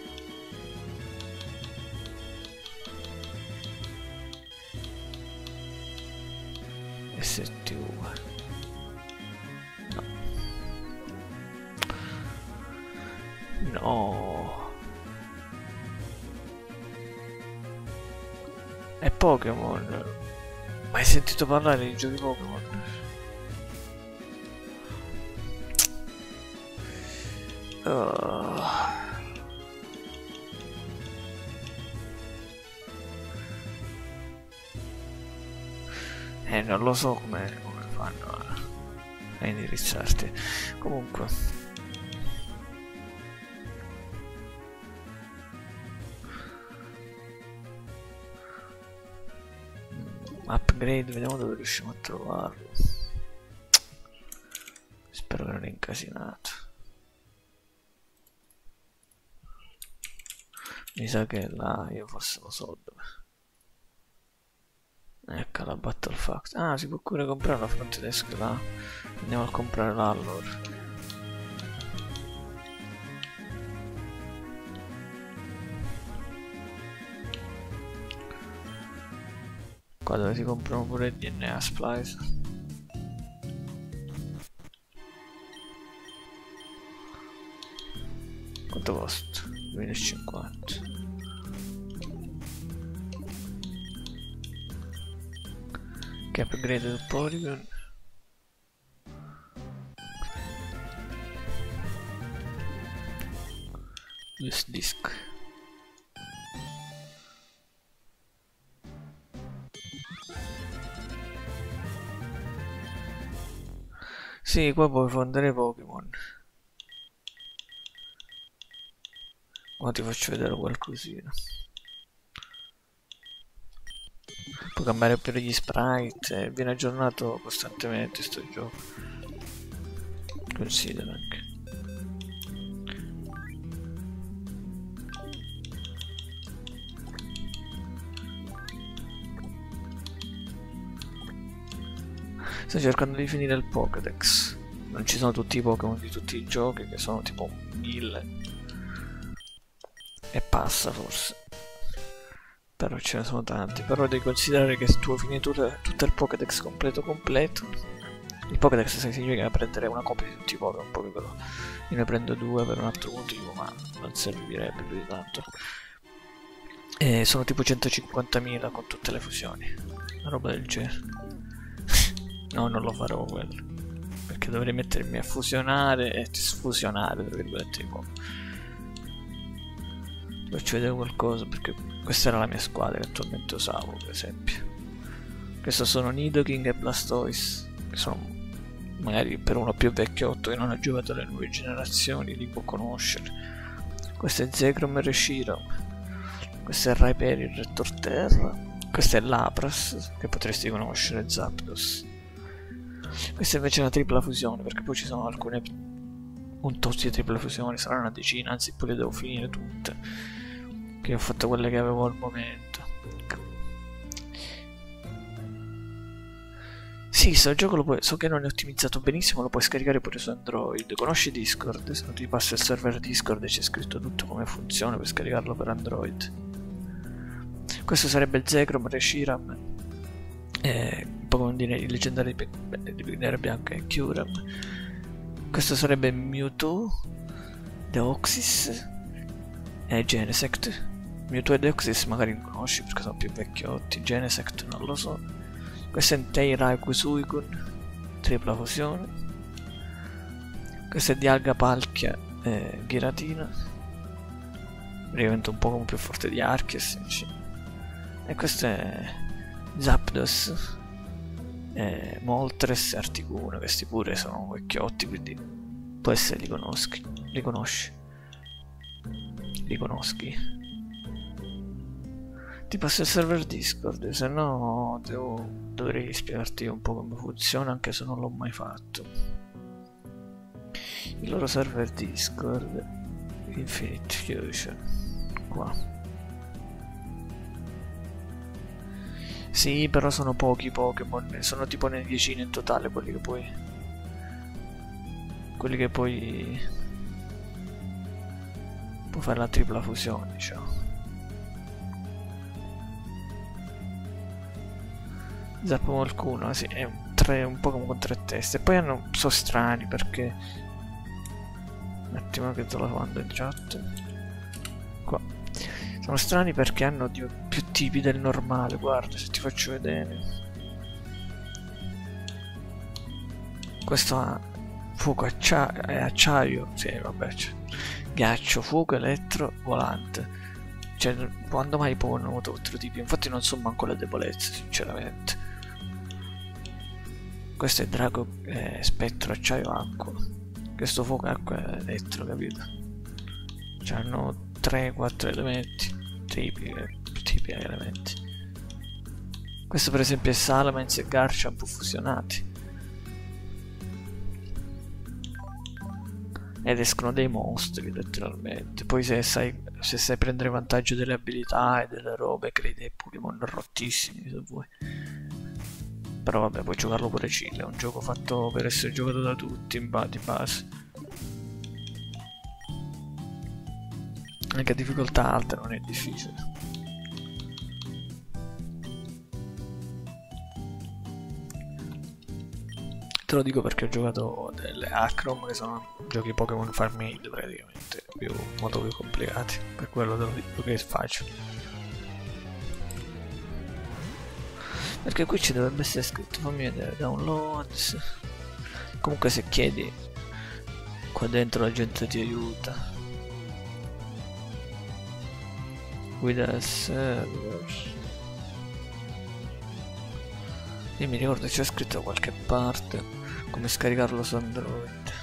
S T U. No. No. È Pokémon. Ma hai sentito parlare di giochi Pokémon? Uh. Eh, non lo so come, come fanno. a indirizzarti. Comunque upgrade, vediamo dove riusciamo a trovarlo. Spero che non è incasinato. Mi sa che là, io forse lo so dove. Ecco la Battle Fact. Ah, si può pure comprare la front desk là. Andiamo a comprare là allora. Qua dove si comprano pure il D N A splice. Quanto costa? duemilacinquanta. Che upgrade del Polygon. Use disk. Sì, qua puoi fondere Pokémon. Ora ti faccio vedere qualcosina. Puoi cambiare per gli sprite, eh, viene aggiornato costantemente sto gioco. Considera anche. Sto cercando di finire il Pokédex. Non ci sono tutti i Pokémon di tutti i giochi, che sono tipo mille. E passa forse. Però ce ne sono tanti. Però devi considerare che se tu hai finito tutto il Pokédex completo completo, il Pokédex significa prendere una copia di tutti i Pokémon, poi però io ne prendo due per un altro motivo, ma non servirebbe più di tanto. E sono tipo centocinquantamila con tutte le fusioni, una roba del genere. No, non lo farò quello, perché dovrei mettermi a fusionare e sfusionare, tra virgolette, i Pokémon. Ti faccio vedere qualcosa, perché questa era la mia squadra che attualmente usavo, per esempio. Questo sono Nidoking e Blastoise, che sono magari per uno più vecchiotto che non ha giocato alle nuove generazioni, li può conoscere. Questo è Zekrom e Reshiram. Questo è Rhyperior e Torterra. Questo è Lapras, che potresti conoscere, Zapdos. Questa invece è una tripla fusione, perché poi ci sono alcune un tot di tripla fusioni, sarà una decina, anzi poi le devo finire tutte, che ho fatto quelle che avevo al momento. Sì, sto gioco lo puoi, so che non è ottimizzato benissimo, lo puoi scaricare pure su Android. Conosci Discord? Se non ti passa il server Discord c'è scritto tutto come funziona per scaricarlo per Android. Questo sarebbe Zekrom, Reshiram, eh, Pokémon di leggendari di Pinera Bianca e Kyurem. Questo sarebbe Mewtwo, Deoxys e Genesect. Mewtwo e Deoxys magari li conosci perché sono più vecchiotti, Genesect non lo so. Questo è Entei Suicune, tripla fusione. Questo è Dialga, Palkia e Giratina. Diventa un po' più forte di Arceus. E questo è Zapdos, e Moltres e Articuno. Questi pure sono vecchiotti, quindi può essere li conosci. Li conosci. Li conosci. Ti passo il server Discord, se no devo, dovrei spiegarti un po' come funziona, anche se non l'ho mai fatto. Il loro server Discord, Infinite Fusion, qua. Sì, però sono pochi Pokémon, sono tipo ne decine in totale quelli che puoi... Quelli che poi... Puoi fare la tripla fusione, diciamo. Zappomolcuno, sì, è un, tre, un Pokémon con tre teste. E poi hanno, sono strani perché... Un attimo che te lo mando in chat. Qua. Sono strani perché hanno di, più tipi del normale, guarda, se ti faccio vedere. Questo ha fuoco, acciaio, è acciaio, sì, vabbè, cioè, ghiaccio, fuoco, elettro, volante. Cioè, quando mai poi hanno avuto quattro tipi? Infatti non so manco le debolezze, sinceramente. Questo è drago, eh, spettro, acciaio, acqua. Questo fuoco, acqua e elettro, capito? C'hanno tre quattro elementi, tipi, tipi di elementi. Questo per esempio è Salamence e Garchomp fusionati. Ed escono dei mostri letteralmente. Poi se sai, se sai prendere vantaggio delle abilità e delle robe, crei dei Pokémon rottissimi se vuoi. Però vabbè, puoi giocarlo pure chill, è un gioco fatto per essere giocato da tutti in ba di base. Anche a difficoltà alta non è difficile. Te lo dico perché ho giocato delle Acrom, che sono giochi Pokémon Farm Made praticamente, più, molto più complicati, per quello te lo dico che faccio. Perché qui ci dovrebbe essere scritto, fammi vedere, downloads. Comunque se chiedi, qua dentro la gente ti aiuta. Guida del server. Io mi ricordo c'è scritto da qualche parte come scaricarlo su Android.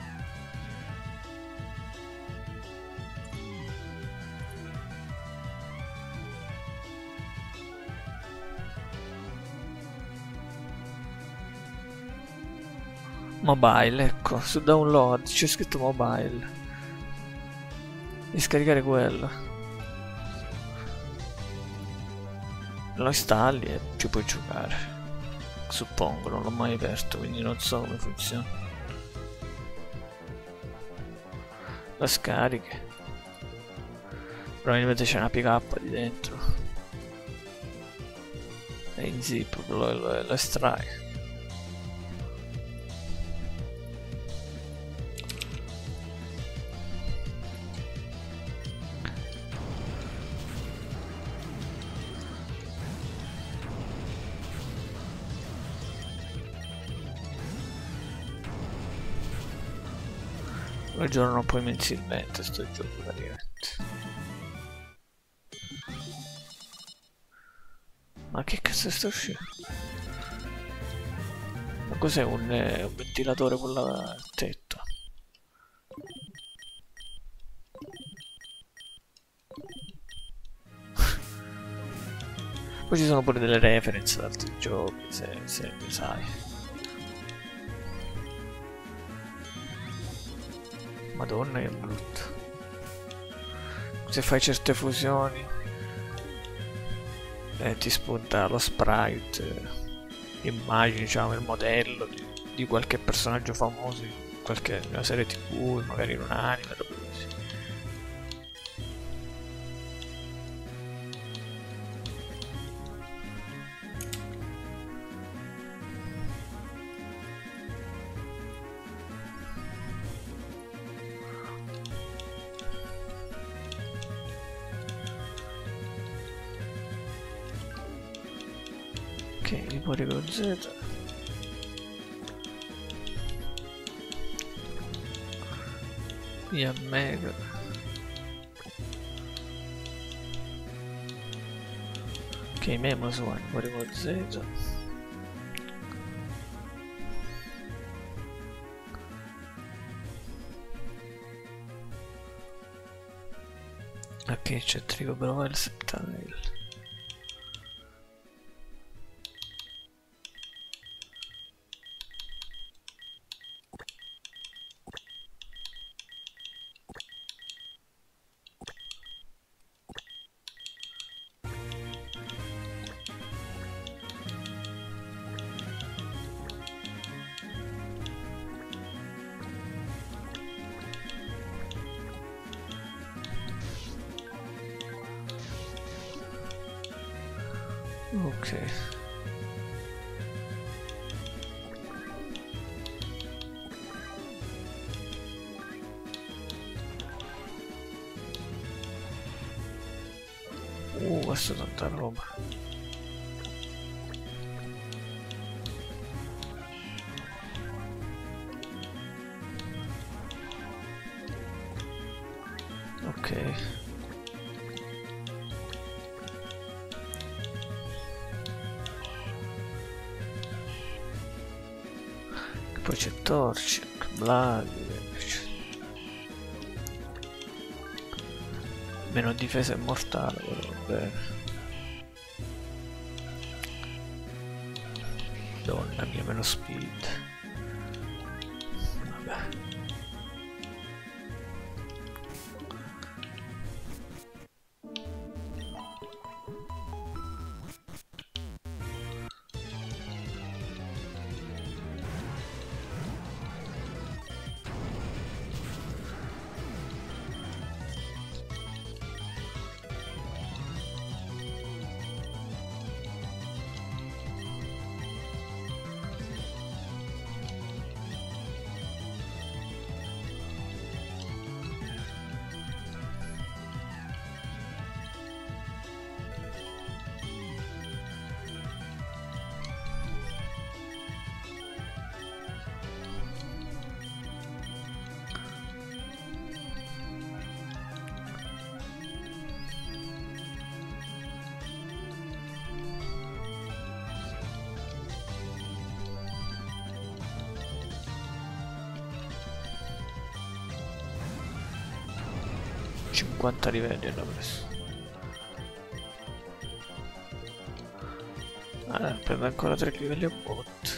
Mobile, ecco, su download c'è scritto mobile. Devi scaricare quello. Lo installi e ci puoi giocare. Suppongo, non l'ho mai aperto, quindi non so come funziona. Lo scarichi. Probabilmente c'è una P K di dentro. E in zip lo, lo, lo estrai. Lo aggiornano poi mensilmente sto gioco praticamente. Ma che cazzo sta uscendo? Ma cos'è un, eh, un ventilatore con la tetto? Poi ci sono pure delle reference da altri giochi, se, se ne sai. Madonna che brutto. Se fai certe fusioni eh, ti spunta lo sprite, immagini, diciamo, il modello di, di qualche personaggio famoso in qualche in una serie tv, magari in un anime, roba così. Ok, Liporio con Z. Via Mega. Ok, Memos One, Liporio con Z. Ok, c'è Trigo Brovel Septile. Ok. Uh, questa è tanta roba. Ok. poi c'è Torchic, Blood, meno difesa e mortale, però bene. Donna mia, meno speed. Vabbè. cinquanta livelli hanno preso. Ah, prende ancora tre livelli a bot.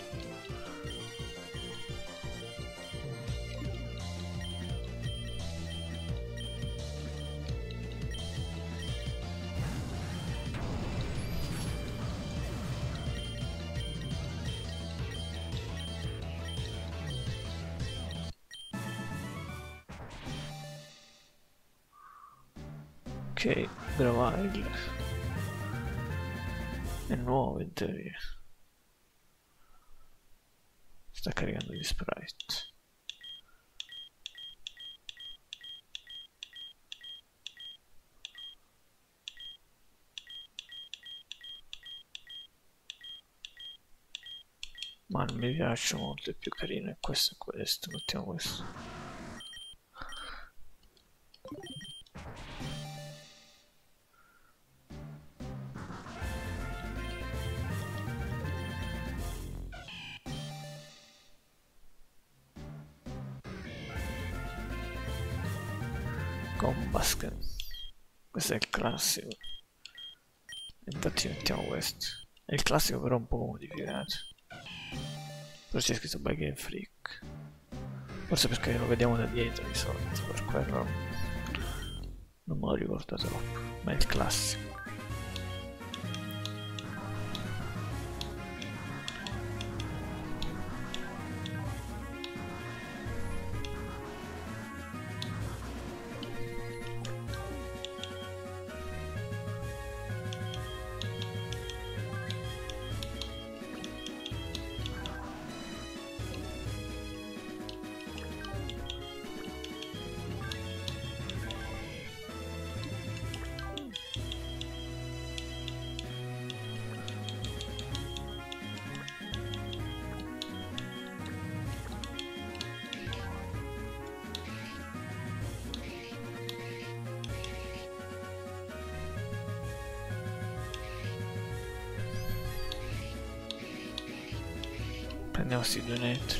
Ok, Gravile è nuovo in teoria. Sta caricando gli sprite. Ma non mi piace molto, è più carino è questo e questo, mettiamo questo. Combusken, questo è il classico, infatti mettiamo questo, è il classico però un po' modificato, però c'è scritto by Game Freak, forse perché lo vediamo da dietro di solito, per quello non me lo ricordo troppo, ma è il classico. Prendiamo questi due neutri.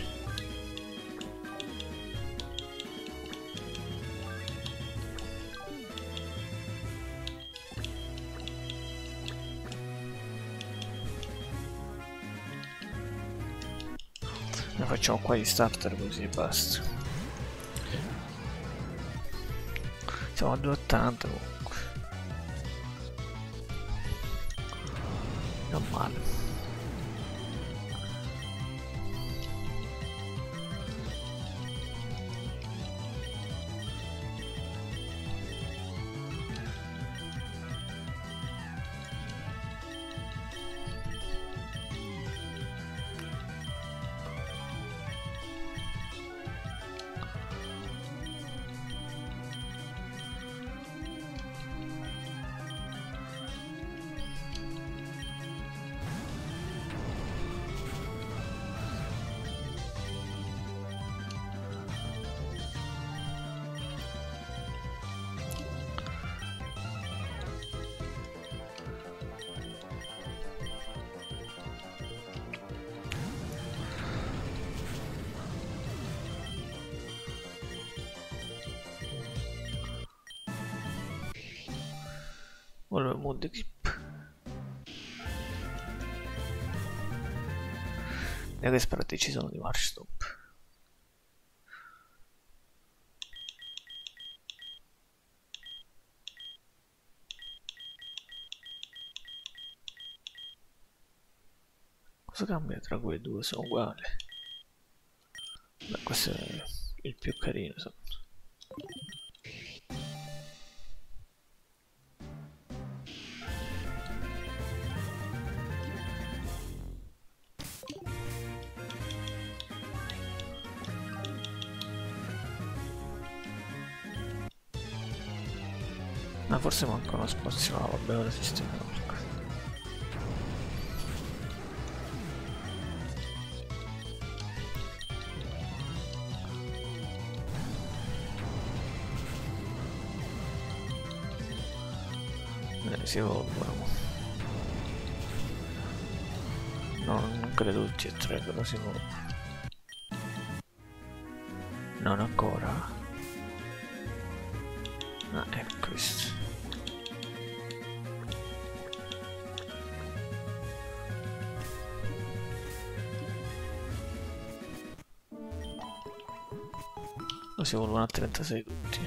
Ne facciamo qua gli starter così e basta. Siamo a duecentottanta comunque. Non male. Vuole mood equip. E che sparate ci sono di march stop. Cosa cambia tra quei due? Sono uguali. Beh, questo è il più carino, insomma. Ma forse manca uno spazio, no, vabbè, ora sistemiamo. Eh, si evolvono. No, non credo tutti e tre, però si evolvono. Non ancora. Ah, è questo. O si evolvono a trentasei tutti.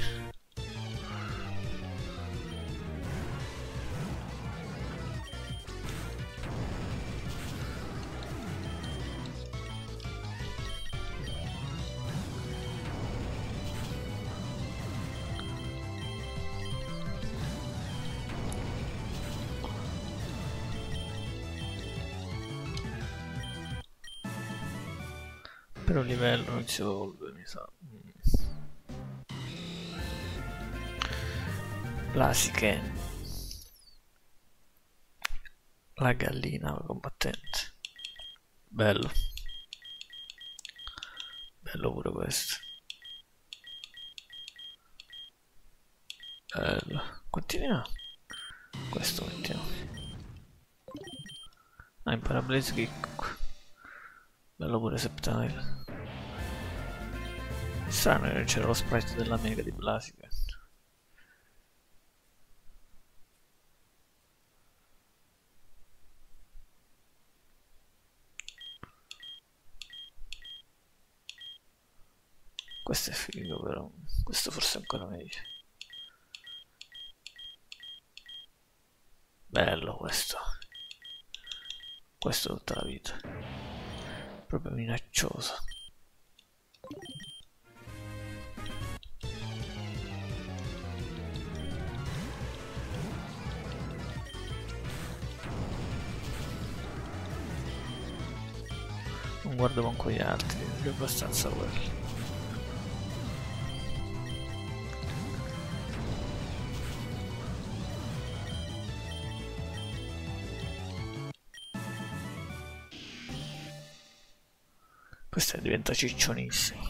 Per un livello non si evolve, mi sa. Blaziken, la gallina combattente. Bello. Bello pure questo. Bello. Continuiamo. Questo mettiamo. Ah, impara Blaze Kick. Bello pure Sceptile. Strano che non c'era lo sprite della mega di Blaziken. Questo è figo però, questo forse è ancora meglio. Bello questo. Questo tutta la vita. Proprio minaccioso. Non guardo manco gli altri, è abbastanza quelli. Questo diventa ciccionissimo.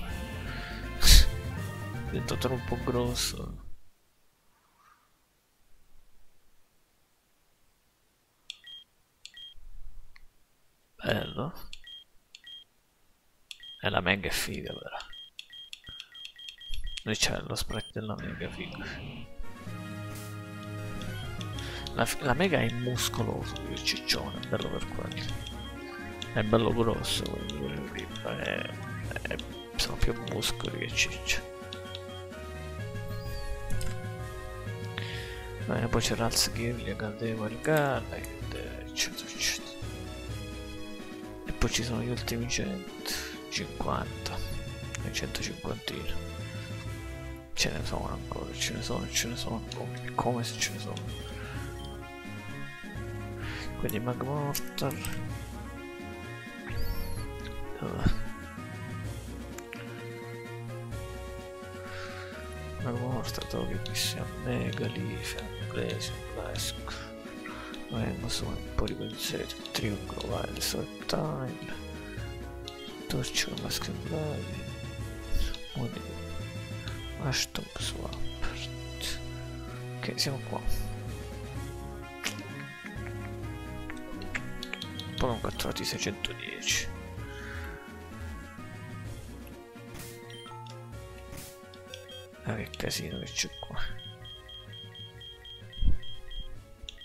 Diventa troppo grosso. Bello. E la mega è figa però. Noi c'è lo sprite della mega figa. La, la mega è muscoloso, il ciccione, è bello per quello. È bello grosso, è, è, sono più muscoli che ciccia. Bene, poi c'era il skill, Galdeva, il Galla, eccetera eccetera. E poi ci sono gli ultimi cento cinquanta e centocinquanta. Ce ne sono ancora, ce ne sono, ce ne sono, come, come se ce ne sono. Quindi Magmortar. Magmortar, Tokyo, Mega, Leaf, Blaze, Blask. Vengo su un po' di pensieri, Triungo, Wild, Sceptile, Torcio, Mask and Blood, Ashtomp, Swampert. Ok, siamo qua. Poi ho catturati seicentodieci. Ah, che casino che c'è qua.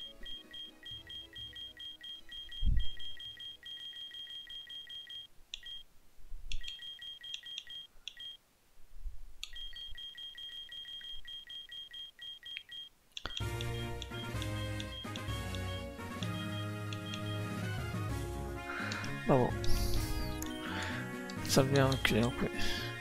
Vabbè. Salviamo e chiudiamo qui.